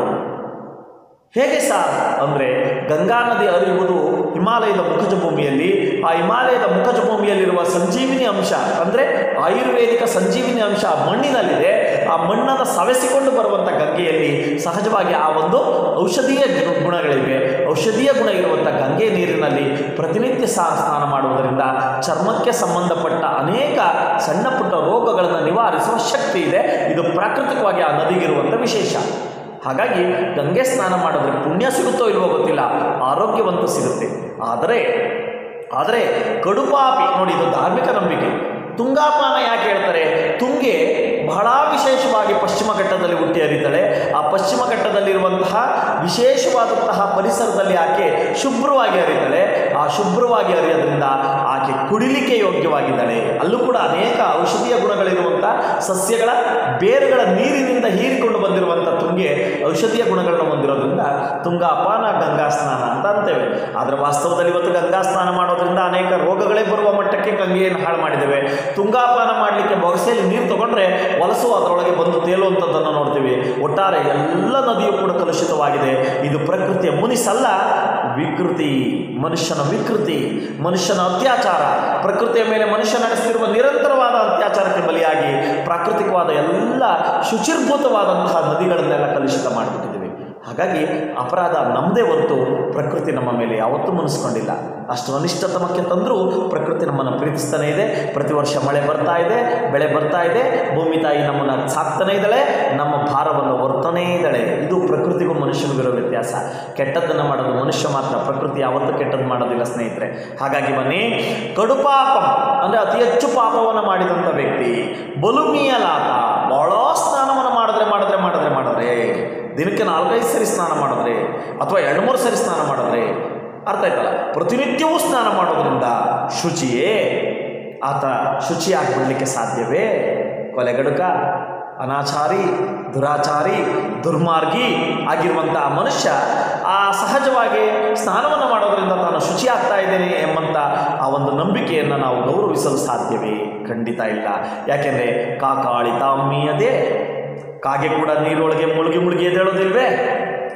ಹೇಗೆ ಸರ್ ಅಂದರೆ, ಗಂಗಾ ನದಿ ಹರಿಯುವುದು ಹಿಮಾಲಯದ ಮುಖಜ ಭೂಮಿಯಲ್ಲಿ. ಆ ಹಿಮಾಲಯದ ಮುಖಜ ಭೂಮಿಯಲ್ಲಿರುವ ಸಂಜೀವಿನಿ ಅಂಶ ಅಂದರೆ ಆಯುರ್ವೇದಿಕ ಸಂಜೀವಿನಿ ಅಂಶ ಮಣ್ಣಿನಲ್ಲಿದೆ. ಆ ಮಣ್ಣನ್ನು ಸವೆಸಿಕೊಂಡು ಬರುವಂಥ ಗಂಗೆಯಲ್ಲಿ ಸಹಜವಾಗಿ ಆ ಒಂದು ಔಷಧೀಯ ಗುಣಗಳಿವೆ. ಔಷಧೀಯ ಗುಣ ಇರುವಂಥ ಗಂಗೆ ನೀರಿನಲ್ಲಿ ಪ್ರತಿನಿತ್ಯ ಸಹ ಸ್ನಾನ ಮಾಡುವುದರಿಂದ ಚರ್ಮಕ್ಕೆ ಸಂಬಂಧಪಟ್ಟ ಅನೇಕ ಸಣ್ಣ ಪುಟ್ಟ ರೋಗಗಳನ್ನು ನಿವಾರಿಸುವ ಶಕ್ತಿ ಇದೆ. ಇದು ಪ್ರಾಕೃತಿಕವಾಗಿ ಆ ನದಿಗಿರುವಂಥ ವಿಶೇಷ. ಹಾಗಾಗಿ ಗಂಗೆ ಸ್ನಾನ ಮಾಡಿದ್ರೆ ಪುಣ್ಯ ಸಿಗುತ್ತೋ ಇಲ್ವೋ ಗೊತ್ತಿಲ್ಲ, ಆರೋಗ್ಯವಂತ ಸಿಗುತ್ತೆ. ಆದರೆ ಆದರೆ ಕಡುಪಾಪಿ ನೋಡಿ, ಇದು ಧಾರ್ಮಿಕ ನಂಬಿಕೆ. ತುಂಗಾಪಾನ ಯಾಕೆ ಹೇಳ್ತಾರೆ? ತುಂಗೆ ಬಹಳ ವಿಶೇಷವಾಗಿ ಪಶ್ಚಿಮ ಘಟ್ಟದಲ್ಲಿ ಹುಟ್ಟಿ ಹರಿತಾಳೆ. ಆ ಪಶ್ಚಿಮ ಘಟ್ಟದಲ್ಲಿರುವಂತಹ ವಿಶೇಷವಾದಂತಹ ಪರಿಸರದಲ್ಲಿ ಆಕೆ ಶುಭ್ರವಾಗಿ ಹರಿತಾಳೆ. ಆ ಶುಭ್ರವಾಗಿ ಹರಿಯೋದ್ರಿಂದ ಆಕೆ ಕುಡಿಲಿಕ್ಕೆ ಯೋಗ್ಯವಾಗಿದ್ದಾಳೆ. ಅಲ್ಲೂ ಕೂಡ ಅನೇಕ ಔಷಧೀಯ ಗುಣಗಳಿರುವಂಥ ಸಸ್ಯಗಳ ಬೇರುಗಳ ನೀರಿನಿಂದ ಹೀರಿಕೊಂಡು ಬಂದಿರುವಂಥ ತುಂಗೆ ಔಷಧೀಯ ಗುಣಗಳನ್ನು ಹೊಂದಿರೋದ್ರಿಂದ ತುಂಗಾಪಾನ, ಗಂಗಾ ಸ್ನಾನ ಅಂತ ಅಂತೇವೆ. ಆದರೆ ವಾಸ್ತವದಲ್ಲಿ ಇವತ್ತು ಗಂಗಾ ಸ್ನಾನ ಮಾಡೋದ್ರಿಂದ ಅನೇಕ ರೋಗಗಳೇ ಬರುವ ಮಟ್ಟಕ್ಕೆ ಗಂಗೆಯನ್ನು ಹಾಳು ಮಾಡಿದ್ದೇವೆ. ತುಂಗಾಪಾನ ಮಾಡಲಿಕ್ಕೆ ಬೊಗಸೆಯಲ್ಲಿ ನೀರು ತಗೊಂಡ್ರೆ ವಲಸು ಅದರೊಳಗೆ ಬಂದು ತೇಲುವಂಥದ್ದನ್ನು ನೋಡ್ತೀವಿ. ಒಟ್ಟಾರೆ ಎಲ್ಲ ನದಿಯು ಕೂಡ ಕಲುಷಿತವಾಗಿದೆ. ಇದು ಪ್ರಕೃತಿಯ ಮುನಿಸಲ್ಲ, ವಿಕೃತಿ, ಮನುಷ್ಯನ ವಿಕೃತಿ, ಮನುಷ್ಯನ ಅತ್ಯಾಚಾರ. ಪ್ರಕೃತಿಯ ಮೇಲೆ ಮನುಷ್ಯ ನಡೆಸ್ತಿರುವ ನಿರಂತರವಾದ ಅತ್ಯಾಚಾರಕ್ಕೆ ಬಲಿಯಾಗಿ ಪ್ರಾಕೃತಿಕವಾದ ಎಲ್ಲ ಶುಚಿರ್ಭೂತವಾದಂತಹ ನದಿಗಳನ್ನೆಲ್ಲ ಕಲುಷಿತ ಮಾಡಿಬಿಟ್ಟಿದ್ದೀವಿ. ಹಾಗಾಗಿ ಅಪರಾಧ ನಮ್ಮದೇ ಹೊರತು ಪ್ರಕೃತಿ ನಮ್ಮ ಮೇಲೆ ಯಾವತ್ತೂ ಮುನಿಸ್ಕೊಂಡಿಲ್ಲ. ಅಷ್ಟು ಅನಿಷ್ಟತಮಕ್ಕೆ ತಂದರೂ ಪ್ರಕೃತಿ ನಮ್ಮನ್ನು ಪ್ರೀತಿಸ್ತಾನೇ ಇದೆ. ಪ್ರತಿ ವರ್ಷ ಮಳೆ ಬರ್ತಾ ಇದೆ, ಬೆಳೆ ಬರ್ತಾ ಇದೆ, ಭೂಮಿ ತಾಯಿ ನಮ್ಮನ್ನು ಸಾಕ್ತಾನೇ ಇದ್ದಾಳೆ, ನಮ್ಮ ಭಾರವನ್ನು ಹೊರ್ತಾನೇ ಇದ್ದಾಳೆ. ಇದು ಪ್ರಕೃತಿಗೂ ಮನುಷ್ಯನಿಗಿರೋ ವ್ಯತ್ಯಾಸ. ಕೆಟ್ಟದ್ದನ್ನು ಮಾಡೋದು ಮನುಷ್ಯ ಮಾತ್ರ, ಪ್ರಕೃತಿ ಯಾವತ್ತೂ ಕೆಟ್ಟದ್ದು ಮಾಡೋದಿಲ್ಲ ಸ್ನೇಹಿತರೆ. ಹಾಗಾಗಿ ಬನ್ನಿ, ಕಡುಪಾಪಂ ಅಂದರೆ ಅತಿ ಹೆಚ್ಚು ಪಾಪವನ್ನು ಮಾಡಿದಂಥ ವ್ಯಕ್ತಿ, ಬಲು ಮೀಯಲಾತ, ಬಹಳ ಸ್ನಾನವನ್ನು ಮಾಡಿದ್ರೆ ಮಾಡಿದ್ರೆ ಮಾಡಿದ್ರೆ ಮಾಡಿದ್ರೆ ದಿನಕ್ಕೆ ನಾಲ್ಕೈದು ಸರಿ ಸ್ನಾನ ಮಾಡಿದ್ರೆ ಅಥವಾ ಎರಡು ಮೂರು ಸರಿ ಸ್ನಾನ ಮಾಡಿದ್ರೆ, ಅರ್ಥ ಆಯ್ತಲ್ಲ, ಪ್ರತಿನಿತ್ಯವೂ ಸ್ನಾನ ಮಾಡೋದ್ರಿಂದ ಶುಚಿಯೇ? ಆತ ಶುಚಿಯಾಗಿಬಿಡಲಿಕ್ಕೆ ಸಾಧ್ಯವೇ? ಕೊಲೆಗಡುಕ, ಅನಾಚಾರಿ, ದುರಾಚಾರಿ, ದುರ್ಮಾರ್ಗಿ ಆಗಿರುವಂಥ ಆ ಮನುಷ್ಯ ಆ ಸಹಜವಾಗಿ ಸ್ನಾನವನ್ನು ಮಾಡೋದರಿಂದ ತಾನು ಶುಚಿ ಆಗ್ತಾ ಇದ್ದೇನೆ ಎಂಬಂಥ ಆ ಒಂದು ನಂಬಿಕೆಯನ್ನು ನಾವು ಗೌರವಿಸಲು ಸಾಧ್ಯವೇ? ಖಂಡಿತ ಇಲ್ಲ. ಯಾಕೆಂದರೆ ಕಾಕಾಳಿ ತಾಮೀಯದೇ, ಕಾಗೆ ಕೂಡ ನೀರೊಳಗೆ ಮುಳುಗಿ ಮುಳುಗಿ ಎದ್ದೇಳೋದಿಲ್ವೇ?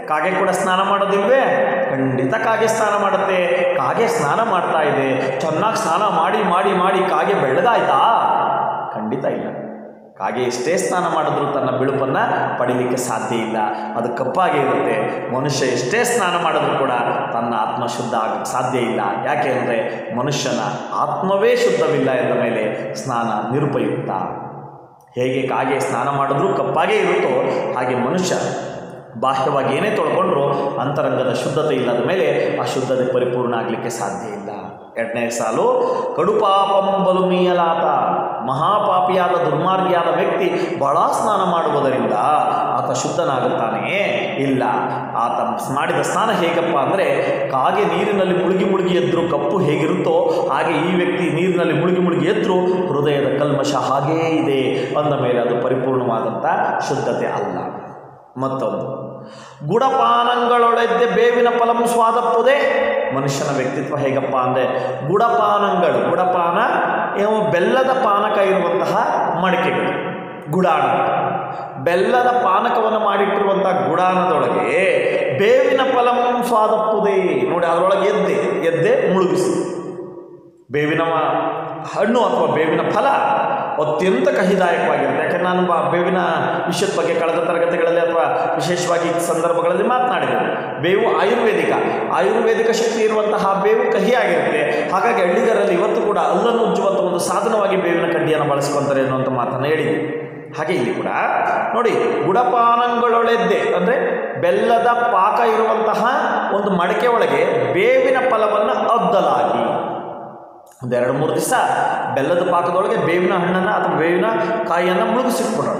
ಕಾಗೆ ಕೂಡ ಸ್ನಾನ ಮಾಡೋದಿಲ್ವೇ? ಖಂಡಿತ ಕಾಗೆ ಸ್ನಾನ ಮಾಡುತ್ತೆ. ಕಾಗೆ ಸ್ನಾನ ಮಾಡ್ತಾ ಇದೆ, ಚೆನ್ನಾಗಿ ಸ್ನಾನ ಮಾಡಿ ಮಾಡಿ ಮಾಡಿ ಕಾಗೆ ಬೆಳ್ಳಗಾಯ್ತಾ? ಖಂಡಿತ ಇಲ್ಲ. ಕಾಗೆ ಎಷ್ಟೇ ಸ್ನಾನ ಮಾಡಿದ್ರೂ ತನ್ನ ಬಿಳುಪನ್ನು ಪಡೀಲಿಕ್ಕೆ ಸಾಧ್ಯ ಇಲ್ಲ, ಅದು ಕಪ್ಪಾಗೇ ಇರುತ್ತೆ. ಮನುಷ್ಯ ಎಷ್ಟೇ ಸ್ನಾನ ಮಾಡಿದ್ರೂ ಕೂಡ ತನ್ನ ಆತ್ಮ ಶುದ್ಧ ಆಗಕ್ಕೆ ಸಾಧ್ಯ ಇಲ್ಲ. ಯಾಕೆ ಅಂದರೆ ಮನುಷ್ಯನ ಆತ್ಮವೇ ಶುದ್ಧವಿಲ್ಲ ಎಂದ ಮೇಲೆ ಸ್ನಾನ ನಿರುಪಯುಕ್ತ. ಹೇಗೆ ಕಾಗೆ ಸ್ನಾನ ಮಾಡಿದ್ರೂ ಕಪ್ಪಾಗೇ ಇರುತ್ತೋ ಹಾಗೆ ಮನುಷ್ಯ ಬಾಹ್ಯವಾಗಿ ಏನೇ ತೊಳ್ಕೊಂಡ್ರೂ ಅಂತರಂಗದ ಶುದ್ಧತೆ ಇಲ್ಲದ ಮೇಲೆ ಆ ಶುದ್ಧತೆ ಪರಿಪೂರ್ಣ ಆಗಲಿಕ್ಕೆ ಸಾಧ್ಯ ಇಲ್ಲ. ಎರಡನೇ ಸಾಲು, ಕಡುಪಾಪಂ ಬಲು ಮೀಯಲಾತ. ಮಹಾಪಾಪಿಯಾದ ದುರ್ಮಾರ್ಗಿಯಾದ ವ್ಯಕ್ತಿ ಬಹಳ ಸ್ನಾನ ಮಾಡುವುದರಿಂದ ಆತ ಶುದ್ಧನಾಗುತ್ತಾನೆಯೇ? ಇಲ್ಲ. ಆತ ಮಾಡಿದ ಸ್ನಾನ ಹೇಗಪ್ಪ ಅಂದರೆ, ಕಾಗೆ ನೀರಿನಲ್ಲಿ ಮುಳುಗಿ ಮುಳುಗಿ ಎದ್ದರೂ ಕಪ್ಪು ಹೇಗಿರುತ್ತೋ ಹಾಗೆ ಈ ವ್ಯಕ್ತಿ ನೀರಿನಲ್ಲಿ ಮುಳುಗಿ ಮುಳುಗಿ ಎದ್ದರೂ ಹೃದಯದ ಕಲ್ಮಶ ಹಾಗೇ ಇದೆ ಅಂದ ಮೇಲೆ ಅದು ಪರಿಪೂರ್ಣವಾದಂಥ ಶುದ್ಧತೆ ಅಲ್ಲ. ಮತ್ತೊಂದು, ಗುಡಪಾನಗಳೊಳೆದ್ದೆ ಬೇವಿನ ಫಲಂ ಸ್ವಾದಪ್ಪುದೇ. ಮನುಷ್ಯನ ವ್ಯಕ್ತಿತ್ವ ಹೇಗಪ್ಪ ಅಂದರೆ, ಗುಡಪಾನಗಳು, ಗುಡಪಾನ ಏನು ಬೆಲ್ಲದ ಪಾನಕ ಇರುವಂತಹ ಮಡಿಕೆಗಳು, ಗುಡಾಣ. ಬೆಲ್ಲದ ಪಾನಕವನ್ನು ಮಾಡಿಟ್ಟಿರುವಂಥ ಗುಡಾಣದೊಳಗೆ ಬೇವಿನ ಫಲಂ ಸ್ವಾದಪ್ಪುದೇ. ನೋಡಿ, ಅದರೊಳಗೆ ಎದ್ದೆ ಎದ್ದೆ ಮುಳುಗಿಸಿ. ಬೇವಿನ ಹಣ್ಣು ಅಥವಾ ಬೇವಿನ ಫಲ ಅತ್ಯಂತ ಕಹಿದಾಯಕವಾಗಿರುತ್ತೆ. ಯಾಕಂದರೆ ನಾನು ಬಾ ಬೇವಿನ ವಿಷಯದ ಬಗ್ಗೆ ಕಳೆದ ತರಗತಿಗಳಲ್ಲಿ ಅಥವಾ ವಿಶೇಷವಾಗಿ ಸಂದರ್ಭಗಳಲ್ಲಿ ಮಾತನಾಡಿದ್ದೇನೆ. ಬೇವು ಆಯುರ್ವೇದಿಕ ಆಯುರ್ವೇದಿಕ ಶಕ್ತಿ ಇರುವಂತಹ ಬೇವು ಕಹಿಯಾಗಿರುತ್ತೆ. ಹಾಗಾಗಿ ಹಳ್ಳಿಗರಲ್ಲಿ ಇವತ್ತು ಕೂಡ ಅಲ್ಲನ್ನು ಉಜ್ಜುವಂಥ ಒಂದು ಸಾಧನವಾಗಿ ಬೇವಿನ ಕಡ್ಡಿಯನ್ನು ಬಳಸ್ಕೊತಾರೆ ಅನ್ನುವಂಥ ಮಾತನ್ನು ಹೇಳಿದೆ. ಹಾಗೆ ಇಲ್ಲಿ ಕೂಡ ನೋಡಿ, ಗುಡಪಾನಗಳೊಳೆದ್ದೆ ಅಂದರೆ ಬೆಲ್ಲದ ಪಾಕ ಇರುವಂತಹ ಒಂದು ಮಡಕೆ ಒಳಗೆ ಬೇವಿನ ಫಲವನ್ನು ಅದ್ದಲಾಗಿ. ಒಂದೆರಡು ಮೂರು ದಿವಸ ಬೆಲ್ಲದ ಪಾಕದೊಳಗೆ ಬೇವಿನ ಹಣ್ಣನ್ನು ಅಥವಾ ಬೇವಿನ ಕಾಯಿಯನ್ನು ಮುಳುಗಿಸಿಟ್ಬಿಡೋಣ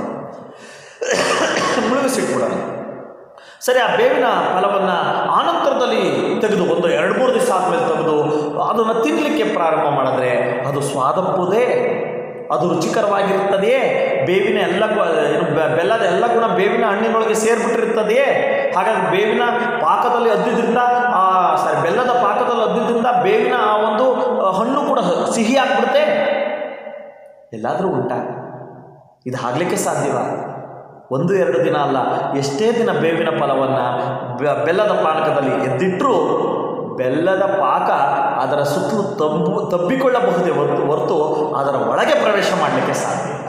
ಮುಳುಗಿಸಿಟ್ಬಿಡೋಣ ಸರಿ, ಆ ಬೇವಿನ ಫಲವನ್ನು ಆನಂತರದಲ್ಲಿ ತೆಗೆದು ಒಂದು ಎರಡು ಮೂರು ದಿವಸ ಆದಮೇಲೆ ತೆಗೆದು ಅದನ್ನು ತಿನ್ನಲಿಕ್ಕೆ ಪ್ರಾರಂಭ ಮಾಡಿದ್ರೆ ಅದು ಸ್ವಾದಪ್ಪುದೇ, ಅದು ರುಚಿಕರವಾಗಿರುತ್ತದೆಯೇ? ಬೇವಿನ ಎಲ್ಲ ಬೆಲ್ಲದ ಎಲ್ಲ ಗುಣ ಬೇವಿನ ಹಣ್ಣಿನೊಳಗೆ ಸೇರಿಬಿಟ್ಟಿರುತ್ತದೆಯೇ? ಹಾಗಾಗಿ ಬೇವಿನ ಪಾಕದಲ್ಲಿ ಅದ್ದಿದ್ರಿಂದ ಆ ಸಾರಿ ಬೆಲ್ಲದ ಪಾಕದಲ್ಲಿ ಅದ್ದಿದ್ರಿಂದ ಬೇವಿನ ಆ ಒಂದು ಹಣ್ಣು ಕೂಡ ಸಿಹಿ ಆಗಿಬಿಡುತ್ತೆ? ಎಲ್ಲಾದರೂ ಉಂಟಾ? ಇದು ಆಗಲಿಕ್ಕೆ ಸಾಧ್ಯವ? ಒಂದು ಎರಡು ದಿನ ಅಲ್ಲ, ಎಷ್ಟೇ ದಿನ ಬೇವಿನ ಫಲವನ್ನು ಬೆಲ್ಲದ ಪಾನಕದಲ್ಲಿ ಎದ್ದಿಟ್ಟರೂ ಬೆಲ್ಲದ ಪಾಕ ಅದರ ಸುತ್ತಲೂ ತಬ್ಬು ತಬ್ಬಿಕೊಳ್ಳಬಹುದೇ ಹೊರತು ಹೊರತು ಅದರ ಒಳಗೆ ಪ್ರವೇಶ ಮಾಡಲಿಕ್ಕೆ ಸಾಧ್ಯ ಇಲ್ಲ.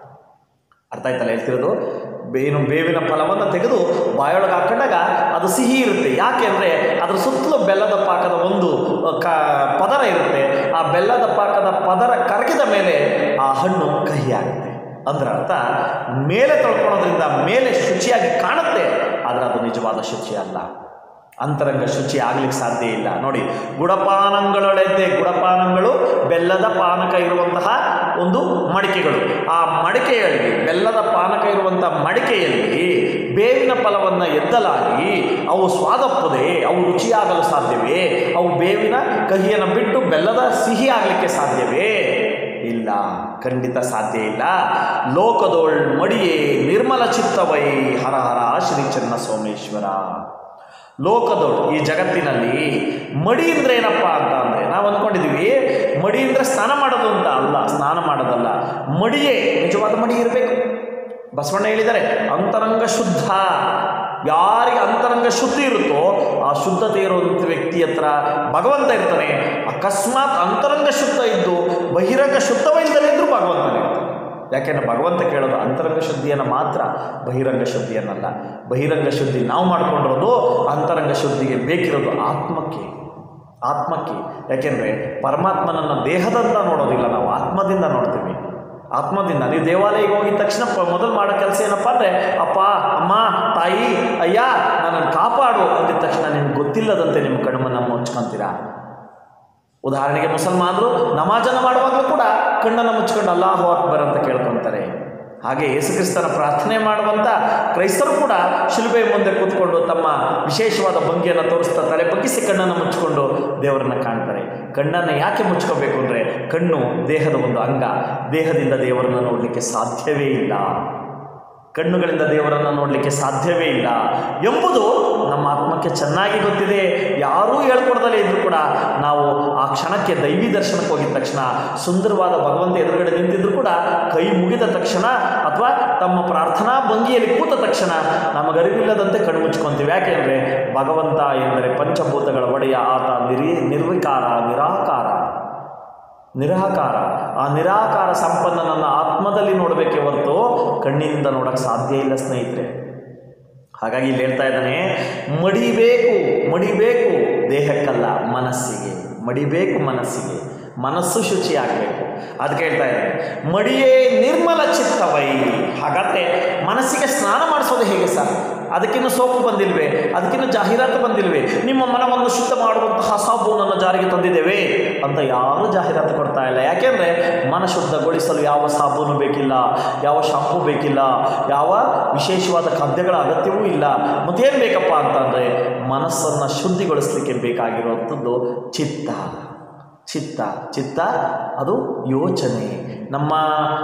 ಅರ್ಥ ಆಯ್ತಲ್ಲ ಹೇಳ್ತಿರೋದು? ಬೇನು ಬೇವಿನ ಫಲವನ್ನು ತೆಗೆದು ಬಾಯೊಳಗೆ ಹಾಕೊಂಡಾಗ ಅದು ಸಿಹಿ ಇರುತ್ತೆ. ಯಾಕೆ ಅಂದರೆ ಅದರ ಸುತ್ತಲೂ ಬೆಲ್ಲದ ಪಾಕದ ಒಂದು ಕ ಪದರ ಇರುತ್ತೆ. ಆ ಬೆಲ್ಲದ ಪಾಕದ ಪದರ ಕರಗಿದ ಮೇಲೆ ಆ ಹಣ್ಣು ಕಹಿಯಾಗುತ್ತೆ. ಅದರ ಅರ್ಥ ಮೇಲೆ ತೊಳ್ಕೊಳ್ಳೋದ್ರಿಂದ ಮೇಲೆ ಶುಚಿಯಾಗಿ ಕಾಣುತ್ತೆ, ಆದರೆ ಅದು ನಿಜವಾದ ಶುಚಿ ಅಲ್ಲ. ಅಂತರಂಗ ಶುಚಿ ಆಗಲಿಕ್ಕೆ ಸಾಧ್ಯ ಇಲ್ಲ. ನೋಡಿ, ಗುಡಪಾನಗಳೊಳೆದ್ದೆ, ಗುಡಪಾನಗಳು ಬೆಲ್ಲದ ಪಾನಕ ಇರುವಂತಹ ಒಂದು ಮಡಿಕೆಗಳು. ಆ ಮಡಿಕೆಯಲ್ಲಿ ಬೆಲ್ಲದ ಪಾನಕ ಇರುವಂಥ ಮಡಿಕೆಯಲ್ಲಿ ಬೇವಿನ ಫಲವನ್ನು ಎದ್ದಲಾಗಿ ಅವು ಸ್ವಾದಪ್ಪದೆ, ಅವು ರುಚಿಯಾಗಲು ಸಾಧ್ಯವೇ? ಅವು ಬೇವಿನ ಕಹಿಯನ್ನು ಬಿಟ್ಟು ಬೆಲ್ಲದ ಸಿಹಿ ಆಗಲಿಕ್ಕೆ ಸಾಧ್ಯವೇ? ಇಲ್ಲ, ಖಂಡಿತ ಸಾಧ್ಯ ಇಲ್ಲ. ಲೋಕದೋಳ್ ಮಡಿಯೇ ನಿರ್ಮಲ ಚಿತ್ತವೈ ಹರ ಹರ ಶ್ರೀ ಚನ್ನ ಸೋಮೇಶ್ವರ. ಲೋಕದೋಳು, ಈ ಜಗತ್ತಿನಲ್ಲಿ ಮಡಿ ಅಂದರೆ ಏನಪ್ಪ ಅಂತ ಅಂದರೆ ನಾವು ಅಂದ್ಕೊಂಡಿದ್ದೀವಿ ಮಡಿ ಅಂದರೆ ಸ್ನಾನ ಮಾಡೋದು ಅಂತ. ಅಲ್ಲ, ಸ್ನಾನ ಮಾಡೋದಲ್ಲ, ಮಡಿಯೇ ನಿಜವಾದ ಮಡಿ ಇರಬೇಕು. ಬಸವಣ್ಣ ಹೇಳಿದ್ದಾರೆ, ಅಂತರಂಗ ಶುದ್ಧ. ಯಾರಿಗೆ ಅಂತರಂಗ ಶುದ್ಧಿ ಇರುತ್ತೋ ಆ ಶುದ್ಧತೆ ಇರುವಂಥ ವ್ಯಕ್ತಿ ಹತ್ರ ಭಗವಂತ ಇರ್ತಾನೆ. ಅಕಸ್ಮಾತ್ ಅಂತರಂಗ ಶುದ್ಧ ಇದ್ದು ಬಹಿರಂಗ ಶುದ್ಧವಿಲ್ಲದೆ ಇದ್ದರೂ ಭಗವಂತನೇ ಇರ್ತಾನೆ. ಯಾಕೆಂದರೆ ಭಗವಂತ ಕೇಳೋದು ಅಂತರಂಗ ಶುದ್ಧಿಯನ್ನು ಮಾತ್ರ, ಬಹಿರಂಗ ಶುದ್ಧಿಯನ್ನಲ್ಲ. ಬಹಿರಂಗ ಶುದ್ಧಿ ನಾವು ಮಾಡಿಕೊಂಡಿರೋದು, ಅಂತರಂಗ ಶುದ್ಧಿಗೆ ಬೇಕಿರೋದು ಆತ್ಮಕ್ಕೆ ಆತ್ಮಕ್ಕೆ ಯಾಕೆಂದರೆ ಪರಮಾತ್ಮನನ್ನು ದೇಹದಿಂದ ನೋಡೋದಿಲ್ಲ, ನಾವು ಆತ್ಮದಿಂದ ನೋಡ್ತೀವಿ. ಆತ್ಮದಿಂದ ನೀವು ದೇವಾಲಯಕ್ಕೆ ಹೋಗಿದ ತಕ್ಷಣ ಮೊದಲು ಮಾಡೋ ಕೆಲಸ ಏನಪ್ಪ ಅಂದರೆ, ಅಪ್ಪ, ಅಮ್ಮ, ತಾಯಿ, ಅಯ್ಯ ನನ್ನನ್ನು ಕಾಪಾಡು ಅಂದಿದ ತಕ್ಷಣ ನಿಮ್ಗೆ ಗೊತ್ತಿಲ್ಲದಂತೆ ನಿಮ್ಮ ಕಣ್ಣನ್ನು ಮುಚ್ಕೊಂತೀರಾ. ಉದಾಹರಣೆಗೆ ಮುಸಲ್ಮಾನರು ನಮಾಜನ್ನು ಮಾಡುವಾಗಲೂ ಕೂಡ ಕಣ್ಣನ್ನು ಮುಚ್ಕೊಂಡು ಅಲ್ಲಾಹು ಅಕ್ಬರ್ ಅಂತ ಕೇಳ್ಕೊತಾರೆ. ಹಾಗೆ ಯೇಸುಕ್ರಿಸ್ತನ ಪ್ರಾರ್ಥನೆ ಮಾಡುವಂಥ ಕ್ರೈಸ್ತರು ಕೂಡ ಶಿಲುಬೆ ಮುಂದೆ ಕೂತ್ಕೊಂಡು ತಮ್ಮ ವಿಶೇಷವಾದ ಭಂಗಿಯನ್ನು ತೋರಿಸ್ತಾ ತಲೆ ಬಗ್ಗಿಸಿ ಕಣ್ಣನ್ನು ಮುಚ್ಚಿಕೊಂಡು ದೇವರನ್ನು ಕಾಣ್ತಾರೆ. ಕಣ್ಣನ್ನು ಯಾಕೆ ಮುಚ್ಕೋಬೇಕು ಅಂದರೆ, ಕಣ್ಣು ದೇಹದ ಒಂದು ಅಂಗ. ದೇಹದಿಂದ ದೇವರನ್ನು ನೋಡಲಿಕ್ಕೆ ಸಾಧ್ಯವೇ ಇಲ್ಲ. ಕಣ್ಣುಗಳಿಂದ ದೇವರನ್ನು ನೋಡಲಿಕ್ಕೆ ಸಾಧ್ಯವೇ ಇಲ್ಲ ಎಂಬುದು ನಮ್ಮ ಆತ್ಮಕ್ಕೆ ಚೆನ್ನಾಗಿ ಗೊತ್ತಿದೆ. ಯಾರೂ ಹೇಳ್ಕೊಡ್ದಲೇ ಇದ್ದರೂ ಕೂಡ ನಾವು ಆ ಕ್ಷಣಕ್ಕೆ ದೈವಿ ದರ್ಶನಕ್ಕೆ ಹೋಗಿದ ತಕ್ಷಣ, ಸುಂದರವಾದ ಭಗವಂತ ಎದುರುಗಡೆ ನಿಂತಿದ್ರು ಕೂಡ ಕೈ ಮುಗಿದ ತಕ್ಷಣ ಅಥವಾ ತಮ್ಮ ಪ್ರಾರ್ಥನಾ ಭಂಗಿಯಲ್ಲಿ ಕೂತ ತಕ್ಷಣ ನಮಗರಿವಿಲ್ಲದಂತೆ ಕಣ್ಣು ಮುಚ್ಕೊತೀವಿ. ಯಾಕೆಂದರೆ ಭಗವಂತ ಎಂದರೆ ಪಂಚಭೂತಗಳ ಒಡೆಯ, ಆತ ನಿರಿ ನಿರ್ವಿಕಾರ ನಿರಾಕಾರ ನಿರಾಕಾರ ಆ ನಿರಾಕಾರ ಸಂಪನ್ನನನ್ನು ಆತ್ಮದಲ್ಲಿ ನೋಡಬೇಕೇ ಹೊರತು ಕಣ್ಣಿನಿಂದ ನೋಡೋಕ್ಕೆ ಸಾಧ್ಯ ಇಲ್ಲ ಸ್ನೇಹಿತರೆ. ಹಾಗಾಗಿ ಇಲ್ಲಿ ಹೇಳ್ತಾ ಇದ್ದಾನೆ, ಮಡಿಬೇಕು ಮಡಿಬೇಕು ದೇಹಕ್ಕಲ್ಲ ಮನಸ್ಸಿಗೆ, ಮಡಿಬೇಕು ಮನಸ್ಸಿಗೆ, ಮನಸ್ಸು ಶುಚಿಯಾಗಬೇಕು. ಅದಕ್ಕೆ ಹೇಳ್ತಾ ಇದ್ದಾನೆ, ಮಡಿಯೇ ನಿರ್ಮಲ ಚಿತ್ತವೈ. ಹಾಗಾದರೆ ಮನಸ್ಸಿಗೆ ಸ್ನಾನ ಮಾಡಿಸೋದು ಹೇಗೆ ಸರ್? ಅದಕ್ಕಿನ್ನು ಸೋಪು ಬಂದಿಲ್ವೇ? ಅದಕ್ಕಿನ್ನು ಜಾಹೀರಾತು ಬಂದಿಲ್ವೇ? ನಿಮ್ಮ ಮನವನ್ನು ಶುದ್ಧ ಮಾಡುವಂತಹ ಸಾಬೂನನ್ನು ಜಾರಿಗೆ ತಂದಿದ್ದೇವೆ ಅಂತ ಯಾರೂ ಜಾಹೀರಾತು ಕೊಡ್ತಾ ಇಲ್ಲ. ಯಾಕೆಂದರೆ ಮನ ಶುದ್ಧಗೊಳಿಸಲು ಯಾವ ಸಾಬೂನು ಬೇಕಿಲ್ಲ, ಯಾವ ಶಾಂಪೂ ಬೇಕಿಲ್ಲ, ಯಾವ ವಿಶೇಷವಾದ ಖಾದ್ಯಗಳ ಅಗತ್ಯವೂ ಇಲ್ಲ. ಮತ್ತೇನು ಬೇಕಪ್ಪ ಅಂತಂದರೆ ಮನಸ್ಸನ್ನು ಶುದ್ಧಿಗೊಳಿಸಲಿಕ್ಕೆ ಬೇಕಾಗಿರುವಂಥದ್ದು ಚಿತ್ತ. ಚಿತ್ತ ಚಿತ್ತ ಅದು ಯೋಚನೆ. ನಮ್ಮ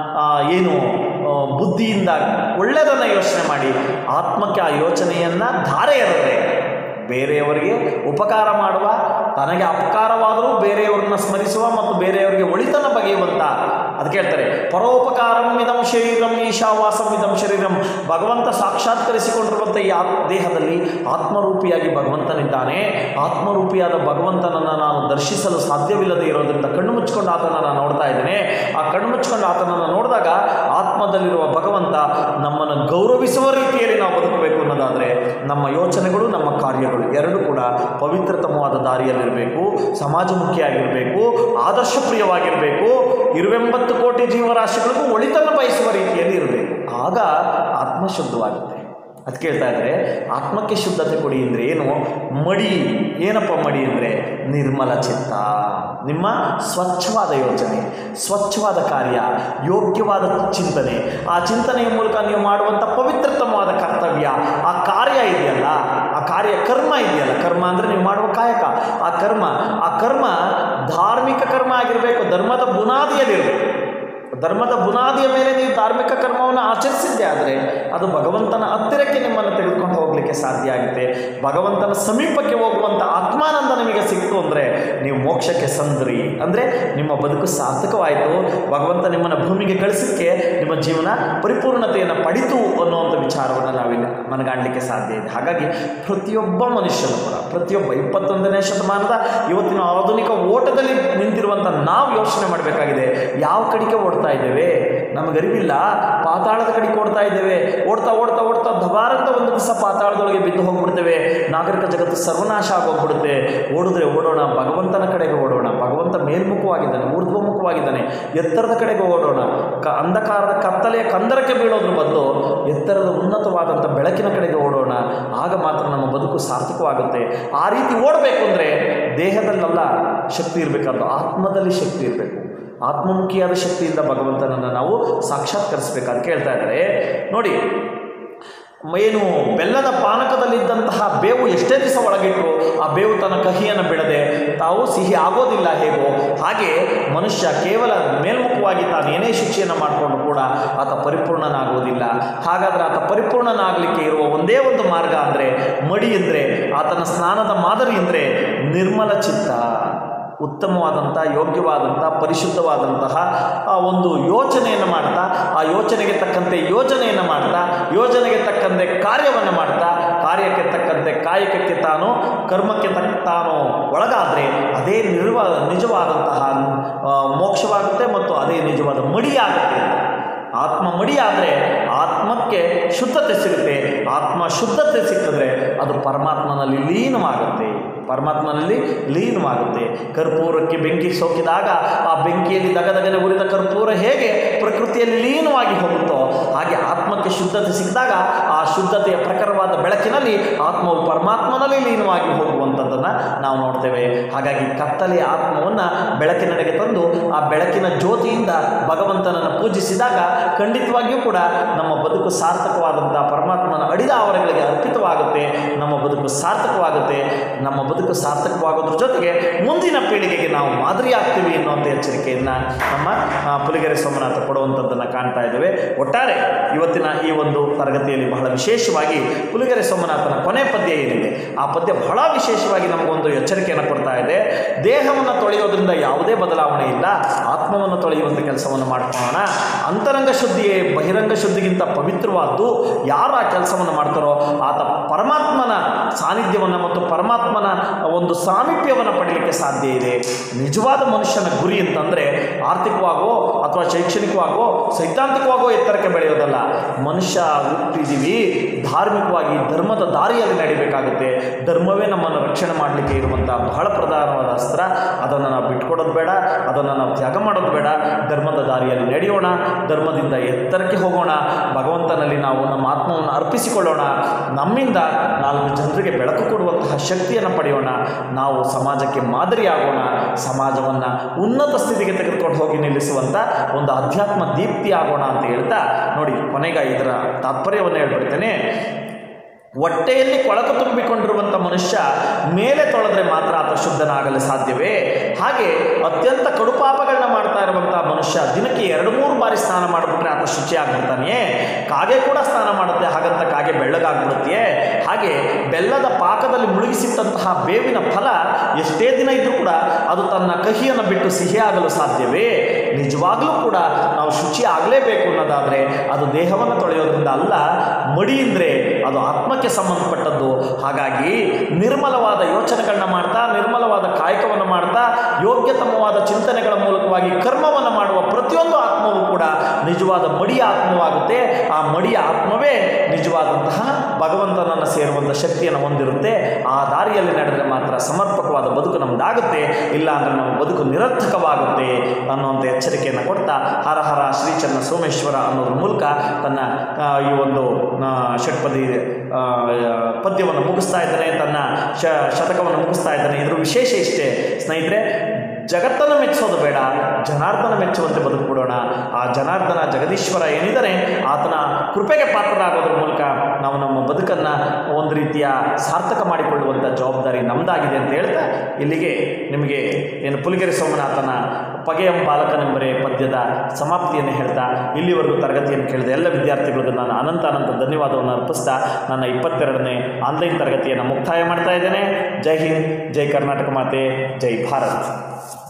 ಏನು ಬುದ್ಧಿಯಿಂದ ಒಳ್ಳೆಯದನ್ನು ಯೋಚನೆ ಮಾಡಿ ಆತ್ಮಕ್ಕೆ ಆ ಯೋಚನೆಯನ್ನು ಧಾರೆ ಎರೆದರೆ ಬೇರೆಯವರಿಗೆ ಉಪಕಾರ ಮಾಡುವ, ತನಗೆ ಅಪಕಾರವಾದರೂ ಬೇರೆಯವರನ್ನ ಸ್ಮರಿಸುವ ಮತ್ತು ಬೇರೆಯವರಿಗೆ ಒಳಿತನ ಬಗೆಯುವಂಥ, ಅದಕ್ಕೆ ಹೇಳ್ತಾರೆ ಪರೋಪಕಾರಂ ಇದಂ ಶರೀರಂ ಈಶಾವಾಸಂ ಇದಂ ಶರೀರಂ. ಭಗವಂತ ಸಾಕ್ಷಾತ್ಕರಿಸಿಕೊಂಡಿರುವಂಥ ಈ ಆತ್ ದೇಹದಲ್ಲಿ ಆತ್ಮರೂಪಿಯಾಗಿ ಭಗವಂತನಿದ್ದಾನೆ. ಆತ್ಮರೂಪಿಯಾದ ಭಗವಂತನನ್ನು ನಾನು ದರ್ಶಿಸಲು ಸಾಧ್ಯವಿಲ್ಲದೆ ಇರೋದರಿಂದ ಕಣ್ಣು ಮುಚ್ಚಿಕೊಂಡು ಆತನನ್ನು ನೋಡ್ತಾ ಇದ್ದೇನೆ. ಆ ಕಣ್ಣು ಮುಚ್ಚಿಕೊಂಡು ಆತನನ್ನು ನೋಡಿದಾಗ ಆತ್ಮದಲ್ಲಿರುವ ಭಗವಂತ ನಮ್ಮನ್ನು ಗೌರವಿಸುವ ರೀತಿಯಲ್ಲಿ ನಾವು ಬದುಕಬೇಕು ಅನ್ನೋದಾದರೆ ನಮ್ಮ ಯೋಚನೆಗಳು, ನಮ್ಮ ಕಾರ್ಯಗಳು ಎರಡೂ ಕೂಡ ಪವಿತ್ರತಮವಾದ ದಾರಿಯಲ್ಲಿರಬೇಕು, ಸಮಾಜಮುಖಿಯಾಗಿರಬೇಕು, ಆದರ್ಶಪ್ರಿಯವಾಗಿರಬೇಕು, ಇರುವೆಂಬತ್ತು ಕೋಟಿ ಜೀವರಾಶಿಗಳಿಗೂ ಒಳಿತನ್ನು ಬಯಸುವ ರೀತಿಯಲ್ಲಿ ಇರಬೇಕು. ಆಗ ಆತ್ಮ ಶುದ್ಧವಾಗುತ್ತೆ. ಅದಕ್ಕೆ ಹೇಳ್ತಾ ಇದ್ದಾರೆ, ಆತ್ಮಕ್ಕೆ ಶುದ್ಧತೆ ಕೊಡಿ ಅಂದರೆ ಏನು? ಮಡಿ. ಏನಪ್ಪ ಮಡಿ ಅಂದರೆ ನಿರ್ಮಲ ಚಿತ್ತ, ನಿಮ್ಮ ಸ್ವಚ್ಛವಾದ ಯೋಚನೆ, ಸ್ವಚ್ಛವಾದ ಕಾರ್ಯ, ಯೋಗ್ಯವಾದ ಚಿಂತನೆ. ಆ ಚಿಂತನೆಯ ಮೂಲಕ ನೀವು ಮಾಡುವಂಥ ಪವಿತ್ರತಮವಾದ ಕರ್ತವ್ಯ, ಆ ಕಾರ್ಯ ಇದೆಯಲ್ಲ, ಆ ಕಾರ್ಯ ಕರ್ಮ ಇದೆಯಲ್ಲ, ಕರ್ಮ ಅಂದರೆ ನೀವು ಮಾಡುವ ಕಾಯಕ, ಆ ಕರ್ಮ ಆ ಕರ್ಮ ಧಾರ್ಮಿಕ ಕರ್ಮ ಆಗಿರಬೇಕು, ಧರ್ಮದ ಬುನಾದಿಯಲ್ಲಿರಬೇಕು. ಧರ್ಮದ ಬುನಾದಿಯ ಮೇಲೆ ನೀವು ಧಾರ್ಮಿಕ ಕರ್ಮವನ್ನು ಆಚರಿಸಿದ್ದೆ ಆದರೆ ಅದು ಭಗವಂತನ ಹತ್ತಿರಕ್ಕೆ ನಿಮ್ಮನ್ನು ತೆಗೆದುಕೊಂಡು ಹೋಗಲಿಕ್ಕೆ ಸಾಧ್ಯ ಆಗುತ್ತೆ. ಭಗವಂತನ ಸಮೀಪಕ್ಕೆ ಹೋಗುವಂಥ ಆತ್ಮಾನಂದ ನಿಮಗೆ ಸಿಕ್ತು ಅಂದರೆ ನೀವು ಮೋಕ್ಷಕ್ಕೆ ಸಂದ್ರಿ, ಅಂದರೆ ನಿಮ್ಮ ಬದುಕು ಸಾರ್ಥಕವಾಯಿತು. ಭಗವಂತ ನಿಮ್ಮನ್ನು ಭೂಮಿಗೆ ಕಳಿಸಲಿಕ್ಕೆ ನಿಮ್ಮ ಜೀವನ ಪರಿಪೂರ್ಣತೆಯನ್ನು ಪಡಿತು ಅನ್ನುವಂಥ ವಿಚಾರವನ್ನು ನಾವಿಲ್ಲಿ ಮನಗಾಣಲಿಕ್ಕೆ ಸಾಧ್ಯ ಇದೆ. ಹಾಗಾಗಿ ಪ್ರತಿಯೊಬ್ಬ ಮನುಷ್ಯನು ಕೂಡ, ಪ್ರತಿಯೊಬ್ಬ ಇಪ್ಪತ್ತೊಂದನೇ ಶತಮಾನದ ಇವತ್ತಿನ ಆಧುನಿಕ ಓಟದಲ್ಲಿ ನಿಂತಿರುವಂಥ ನಾವು ಯೋಚನೆ ಮಾಡಬೇಕಾಗಿದೆ, ಯಾವ ಕಡೆಗೆ ಓಡ್ತಾ ಇದ್ದೇವೆ? ನಮಗರಿವಿಲ್ಲ. ಪಾತಾಳದ ಕಡೆಗೆ ಓಡ್ತಾ ಇದ್ದೇವೆ. ಓಡ್ತಾ ಓಡ್ತಾ ಓಡ್ತಾ ದಬಾರಂತ ಒಂದು ದಿವಸ ಪಾತಾಳದೊಳಗೆ ಬಿದ್ದು ಹೋಗ್ಬಿಡ್ತೇವೆ. ನಾಗರಿಕ ಜಗತ್ತು ಸರ್ವನಾಶ ಆಗೋಗ್ಬಿಡುತ್ತೆ. ಓಡಿದ್ರೆ ಓಡೋಣ, ಭಗವಂತನ ಕಡೆಗೆ ಓಡೋಣ. ಭಗವಂತ ಮೇಲ್ಮುಖವಾಗಿದ್ದಾನೆ, ಊರ್ಧ್ವಮುಖವಾಗಿದ್ದಾನೆ. ಎತ್ತರದ ಕಡೆಗೆ ಓಡೋಣ. ಕ ಅಂಧಕಾರದ ಕತ್ತಲೆಯ ಕಂದರಕ್ಕೆ ಬೀಳೋದ್ರ ಬದಲು ಎತ್ತರದ ಉನ್ನತವಾದಂಥ ಬೆಳಕಿನ ಕಡೆಗೆ ಓಡೋಣ. ಆಗ ಮಾತ್ರ ನಮ್ಮ ಬದುಕು ಸಾರ್ಥಕವಾಗುತ್ತೆ. ಆ ರೀತಿ ಓಡಬೇಕು ಅಂದರೆ ದೇಹದಲ್ಲೆಲ್ಲ ಶಕ್ತಿ ಇರಬೇಕಾದ್ದು, ಆತ್ಮದಲ್ಲಿ ಶಕ್ತಿ ಇರಬೇಕು. ಆತ್ಮಮುಖಿಯಾದ ಶಕ್ತಿಯಿಂದ ಭಗವಂತನನ್ನು ನಾವು ಸಾಕ್ಷಾತ್ಕರಿಸಬೇಕು ಅಂತ ಹೇಳ್ತಾ ಇದ್ದಾರೆ. ನೋಡಿ, ಏನು ಬೆಲ್ಲದ ಪಾನಕದಲ್ಲಿದ್ದಂತಹ ಬೇವು ಎಷ್ಟೇ ದಿವಸ ಒಳಗಿಟ್ಟರು ಆ ಬೇವು ತನ್ನ ಕಹಿಯನ್ನು ಬಿಡದೆ ತಾವು ಸಿಹಿ ಆಗೋದಿಲ್ಲ ಹೇಗೋ ಹಾಗೆ ಮನುಷ್ಯ ಕೇವಲ ಮೇಲ್ಮುಖವಾಗಿ ತಾನು ಏನೇ ಶಿಕ್ಷೆಯನ್ನು ಮಾಡಿಕೊಂಡು ಕೂಡ ಆತ ಪರಿಪೂರ್ಣನಾಗುವುದಿಲ್ಲ. ಹಾಗಾದರೆ ಆತ ಪರಿಪೂರ್ಣನಾಗಲಿಕ್ಕೆ ಇರುವ ಒಂದೇ ಒಂದು ಮಾರ್ಗ ಅಂದರೆ ಮಡಿ ಅಂದರೆ, ಆತನ ಸ್ನಾನದ ಮಾದರಿ ಅಂದರೆ ನಿರ್ಮಲ ಚಿತ್ತ, ಉತ್ತಮವಾದಂಥ, ಯೋಗ್ಯವಾದಂಥ, ಪರಿಶುದ್ಧವಾದಂತಹ ಆ ಒಂದು ಯೋಚನೆಯನ್ನು ಮಾಡ್ತಾ, ಆ ಯೋಚನೆಗೆ ತಕ್ಕಂತೆ ಯೋಜನೆಯನ್ನು ಮಾಡ್ತಾ, ಯೋಜನೆಗೆ ತಕ್ಕಂತೆ ಕಾರ್ಯವನ್ನು ಮಾಡ್ತಾ, ಕಾರ್ಯಕ್ಕೆ ತಕ್ಕಂತೆ ಕಾಯಕಕ್ಕೆ ತಾನು, ಕರ್ಮಕ್ಕೆ ತಕ್ಕ ತಾನು ಒಳಗಾದರೆ ಅದೇ ನಿರ್ವ ನಿಜವಾದಂತಹ ಮೋಕ್ಷವಾಗುತ್ತೆ ಮತ್ತು ಅದೇ ನಿಜವಾದ ಮಡಿಯಾಗುತ್ತೆ. ಆತ್ಮ ಮಡಿಯಾದರೆ ಆತ್ಮಕ್ಕೆ ಶುದ್ಧತೆ ಸಿಗುತ್ತೆ. ಆತ್ಮ ಶುದ್ಧತೆ ಸಿಕ್ಕಿದ್ರೆ ಅದು ಪರಮಾತ್ಮನಲ್ಲಿ ಲೀನವಾಗುತ್ತೆ, ಪರಮಾತ್ಮನಲ್ಲಿ ಲೀನವಾಗುತ್ತೆ. ಕರ್ಪೂರಕ್ಕೆ ಬೆಂಕಿ ಸೋಕಿದಾಗ ಆ ಬೆಂಕಿಯಲ್ಲಿ ದಗದಗನೆ ಉರಿದ ಕರ್ಪೂರ ಹೇಗೆ ಪ್ರಕೃತಿಯಲ್ಲಿ ಲೀನವಾಗಿ ಹೋಗುತ್ತೋ ಹಾಗೆ ಆತ್ಮಕ್ಕೆ ಶುದ್ಧತೆ ಸಿಕ್ಕಿದಾಗ ಆ ಶುದ್ಧತೆಯ ಪ್ರಖರವಾದ ಬೆಳಕಿನಲ್ಲಿ ಆತ್ಮವು ಪರಮಾತ್ಮನಲ್ಲಿ ಲೀನವಾಗಿ ಹೋಗುವಂಥದ್ದನ್ನು ನಾವು ನೋಡ್ತೇವೆ. ಹಾಗಾಗಿ ಕತ್ತಲೆಯ ಆತ್ಮವನ್ನು ಬೆಳಕಿನೆಡೆಗೆ ತಂದು ಆ ಬೆಳಕಿನ ಜ್ಯೋತಿಯಿಂದ ಭಗವಂತನನ್ನು ಪೂಜಿಸಿದಾಗ ಖಂಡಿತವಾಗಿಯೂ ಕೂಡ ನಮ್ಮ ಬದುಕು ಸಾರ್ಥಕವಾದಂಥ ಪರಮಾತ್ಮನ ಅಡಿದ ಅವರಗಳಿಗೆ ಅರ್ಪಿತವಾಗುತ್ತೆ. ನಮ್ಮ ಬದುಕು ಸಾರ್ಥಕವಾಗುತ್ತೆ. ನಮ್ಮ ಬದುಕು ಸಾರ್ಥಕವಾಗೋದ್ರ ಜೊತೆಗೆ ಮುಂದಿನ ಪೀಳಿಗೆಗೆ ನಾವು ಮಾದರಿ ಆಗ್ತೀವಿ ಎನ್ನುವಂಥ ಎಚ್ಚರಿಕೆಯನ್ನು ನಮ್ಮ ಪುಲಿಗೆರೆ ಸೋಮನಾಥ ಕೊಡುವಂಥದ್ದನ್ನು ಕಾಣ್ತಾ ಇದ್ದೇವೆ. ಒಟ್ಟಾರೆ ಇವತ್ತಿನ ಈ ಒಂದು ತರಗತಿಯಲ್ಲಿ ಬಹಳ ವಿಶೇಷವಾಗಿ ಪುಲಿಗೆರೆ ಸೋಮನಾಥನ ಕೊನೆ ಪದ್ಯ ಏನಿದೆ ಆ ಪದ್ಯ ಬಹಳ ವಿಶೇಷವಾಗಿ ನಮಗೊಂದು ಎಚ್ಚರಿಕೆಯನ್ನು ಕೊಡ್ತಾ ಇದೆ. ದೇಹವನ್ನು ತೊಳೆಯೋದ್ರಿಂದ ಯಾವುದೇ ಬದಲಾವಣೆ ಇಲ್ಲ, ಆತ್ಮವನ್ನು ತೊಳೆಯುವಂಥ ಕೆಲಸವನ್ನು ಮಾಡ್ಕೊಳ್ಳೋಣ. ಅಂತರಂಗ ಶುದ್ಧಿಯೇ ಬಹಿರಂಗ ಶುದ್ಧಿಗಿಂತ ಪವಿತ್ರವಾದ್ದು. ಯಾರು ಆ ಕೆಲಸವನ್ನು ಮಾಡ್ತಾರೋ ಆತ ಪರಮಾತ್ಮನ ಸಾನ್ನಿಧ್ಯವನ್ನು ಮತ್ತು ಪರಮಾತ್ಮನ ಒಂದು ಸಾಮೀಪ್ಯವನ್ನು ಪಡೀಲಿಕ್ಕೆ ಸಾಧ್ಯ ಇದೆ. ನಿಜವಾದ ಮನುಷ್ಯನ ಗುರಿ ಅಂತಂದರೆ ಆರ್ಥಿಕವಾಗೋ ಅಥವಾ ಶೈಕ್ಷಣಿಕವಾಗೋ ಸೈದ್ಧಾಂತಿಕವಾಗೋ ಎತ್ತರಕ್ಕೆ ಬೆಳೆಯೋದಲ್ಲ. ಮನುಷ್ಯ ಹುಟ್ಟಿದ್ದೀವಿ, ಧಾರ್ಮಿಕವಾಗಿ ಧರ್ಮದ ದಾರಿಯಲ್ಲಿ ನಡಿಬೇಕಾಗುತ್ತೆ. ಧರ್ಮವೇ ನಮ್ಮನ್ನು ರಕ್ಷಣೆ ಮಾಡಲಿಕ್ಕೆ ಇರುವಂಥ ಬಹಳ ಪ್ರಧಾನವಾದ ಅಸ್ತ್ರ. ಅದನ್ನು ನಾವು ಬಿಟ್ಕೊಡೋದು ಬೇಡ, ಅದನ್ನು ನಾವು ತ್ಯಾಗ ಮಾಡೋದು ಬೇಡ. ಧರ್ಮದ ದಾರಿಯಲ್ಲಿ ನಡೆಯೋಣ, ಧರ್ಮದಿಂದ ಎತ್ತರಕ್ಕೆ ಹೋಗೋಣ, ಭಗವಂತನಲ್ಲಿ ನಾವು ನಮ್ಮ ಆತ್ಮವನ್ನು ಅರ್ಪಿಸಿಕೊಳ್ಳೋಣ. ನಮ್ಮಿಂದ ನಾಲ್ಕು ಜನರಿಗೆ ಬೆಳಕು ಕೊಡುವಂತಹ ಶಕ್ತಿಯನ್ನು ಪಡೆಯೋಣ. ನಾವು ಸಮಾಜಕ್ಕೆ ಮಾದರಿಯಾಗೋಣ, ಸಮಾಜವನ್ನು ಉನ್ನತ ಸ್ಥಿತಿಗೆ ತೆಗೆದುಕೊಂಡು ಹೋಗಿ ನಿಲ್ಲಿಸುವಂಥ ಒಂದು ಅಧ್ಯಾತ್ಮ ದೀಪ್ತಿ ಆಗೋಣ ಅಂತ ಹೇಳ್ತಾ ನೋಡಿ ಕೊನೆಗೆ ಇದರ ತಾತ್ಪರ್ಯವನ್ನು ಹೇಳ್ಬಿಡ್ತೇನೆ. ಹೊಟ್ಟೆಯಲ್ಲಿ ಕೊಳಕು ತುಂಬಿಕೊಂಡಿರುವಂಥ ಮನುಷ್ಯ ಮೇಲೆ ತೊಳೆದ್ರೆ ಮಾತ್ರ ಆತ ಶುದ್ಧನಾಗಲು ಸಾಧ್ಯವೇ? ಹಾಗೆ ಅತ್ಯಂತ ಕಡುಪಾಪಗಳನ್ನ ಮಾಡ್ತಾ ಇರುವಂಥ ಮನುಷ್ಯ ದಿನಕ್ಕೆ ಎರಡು ಮೂರು ಬಾರಿ ಸ್ನಾನ ಮಾಡಿಬಿಟ್ರೆ ಆತ ಶುಚಿ ಆಗ್ಬಿಡ್ತಾನೆಯೇ? ಕಾಗೆ ಕೂಡ ಸ್ನಾನ ಮಾಡುತ್ತೆ, ಹಾಗಂತ ಕಾಗೆ ಬೆಳ್ಳಗಾಗ್ಬಿಡುತ್ತೆ. ಹಾಗೆ ಬೆಲ್ಲದ ಪಾಕದಲ್ಲಿ ಮುಳುಗಿಸಿಟ್ಟಂತಹ ಬೇವಿನ ಫಲ ಎಷ್ಟೇ ದಿನ ಇದ್ರೂ ಕೂಡ ಅದು ತನ್ನ ಕಹಿಯನ್ನು ಬಿಟ್ಟು ಸಿಹಿಯಾಗಲು ಸಾಧ್ಯವೇ? ನಿಜವಾಗ್ಲೂ ಕೂಡ ನಾವು ಶುಚಿ ಆಗಲೇಬೇಕು ಅನ್ನೋದಾದರೆ ಅದು ದೇಹವನ್ನು ತೊಳೆಯೋದ್ರಿಂದ ಅಲ್ಲ, ಮಡಿ ಅಂದರೆ ಅದು ಆತ್ಮಕ್ಕೆ ಸಂಬಂಧಪಟ್ಟದ್ದು. ಹಾಗಾಗಿ ನಿರ್ಮಲವಾದ ಯೋಚನೆಗಳನ್ನ ಮಾಡ್ತಾ, ನಿರ್ಮಲವಾದ ಕಾಯಕವನ್ನು ಮಾಡ್ತಾ, ಯೋಗ್ಯತಮವಾದ ಚಿಂತನೆಗಳ ಮೂಲಕವಾಗಿ ಕರ್ಮವನ್ನು ಮಾಡುವ ಪ್ರತಿಯೊಂದು ಆತ್ಮವೂ ಕೂಡ ನಿಜವಾದ ಮಡಿಯ ಆತ್ಮವಾಗುತ್ತೆ. ಆ ಮಡಿಯ ಆತ್ಮವೇ ನಿಜವಾದಂತಹ ಭಗವಂತನನ್ನು ಸೇರುವಂಥ ಶಕ್ತಿಯನ್ನು ಹೊಂದಿರುತ್ತೆ. ಆ ದಾರಿಯಲ್ಲಿ ನಡೆದರೆ ಮಾತ್ರ ಸಮರ್ಪಕವಾದ ಬದುಕು ನಮ್ಮದಾಗುತ್ತೆ, ಇಲ್ಲ ಅಂದರೆ ನಮ್ಮ ಬದುಕು ನಿರರ್ಥಕವಾಗುತ್ತೆ ಅನ್ನುವಂಥ ಎಚ್ಚರಿಕೆಯನ್ನು ಕೊಡ್ತಾ ಹರ ಹರ ಶ್ರೀಚನ್ನ ಸೋಮೇಶ್ವರ ಅನ್ನೋದ್ರ ಮೂಲಕ ತನ್ನ ಈ ಒಂದು ಷಟ್ಪದಿ ಪದ್ಯವನ್ನು ಮುಗಿಸ್ತಾ ಇದ್ದಾನೆ, ತನ್ನ ಶ ಶತಕವನ್ನು ಮುಗಿಸ್ತಾ ಇದ್ದಾನೆ. ಇದರ ವಿಶೇಷ ಇಷ್ಟೇ ಸ್ನೇಹಿತರೆ, ಜಗತ್ತನ್ನು ಮೆಚ್ಚೋದು ಬೇಡ, ಜನಾರ್ದನ ಮೆಚ್ಚುವಂತೆ ಬದುಕುಬಿಡೋಣ. ಆ ಜನಾರ್ದನ ಜಗದೀಶ್ವರ ಏನಿದ್ದಾನೆ ಆತನ ಕೃಪೆಗೆ ಪಾತ್ರರಾಗೋದ್ರ ಮೂಲಕ ನಾವು ನಮ್ಮ ಬದುಕನ್ನು ಒಂದು ರೀತಿಯ ಸಾರ್ಥಕ ಮಾಡಿಕೊಳ್ಳುವಂಥ ಜವಾಬ್ದಾರಿ ನಮ್ಮದಾಗಿದೆ ಅಂತ ಹೇಳ್ತಾ ಇಲ್ಲಿಗೆ ನಿಮಗೆ ಏನು ಪುಲಿಗೆರೆ ಸೋಮನಾಥನ ಪಗೆಯಂ ಬಾಲಕನೆಂಬರೆ ಪದ್ಯದ ಸಮಾಪ್ತಿಯನ್ನು ಹೇಳ್ತಾ ಇಲ್ಲಿವರೆಗೂ ತರಗತಿಯನ್ನು ಕೇಳಿದ ಎಲ್ಲ ವಿದ್ಯಾರ್ಥಿಗಳಿಗೂ ನಾನು ಅನಂತ ಅನಂತ ಧನ್ಯವಾದವನ್ನು ಅರ್ಪಿಸ್ತಾ ನನ್ನ ಇಪ್ಪತ್ತೆರಡನೇ ಆನ್ಲೈನ್ ತರಗತಿಯನ್ನು ಮುಕ್ತಾಯ ಮಾಡ್ತಾ ಇದ್ದೇನೆ. ಜೈ ಹಿಂದ್, ಜೈ ಕರ್ನಾಟಕ ಮಾತೆ, ಜೈ ಭಾರತ್.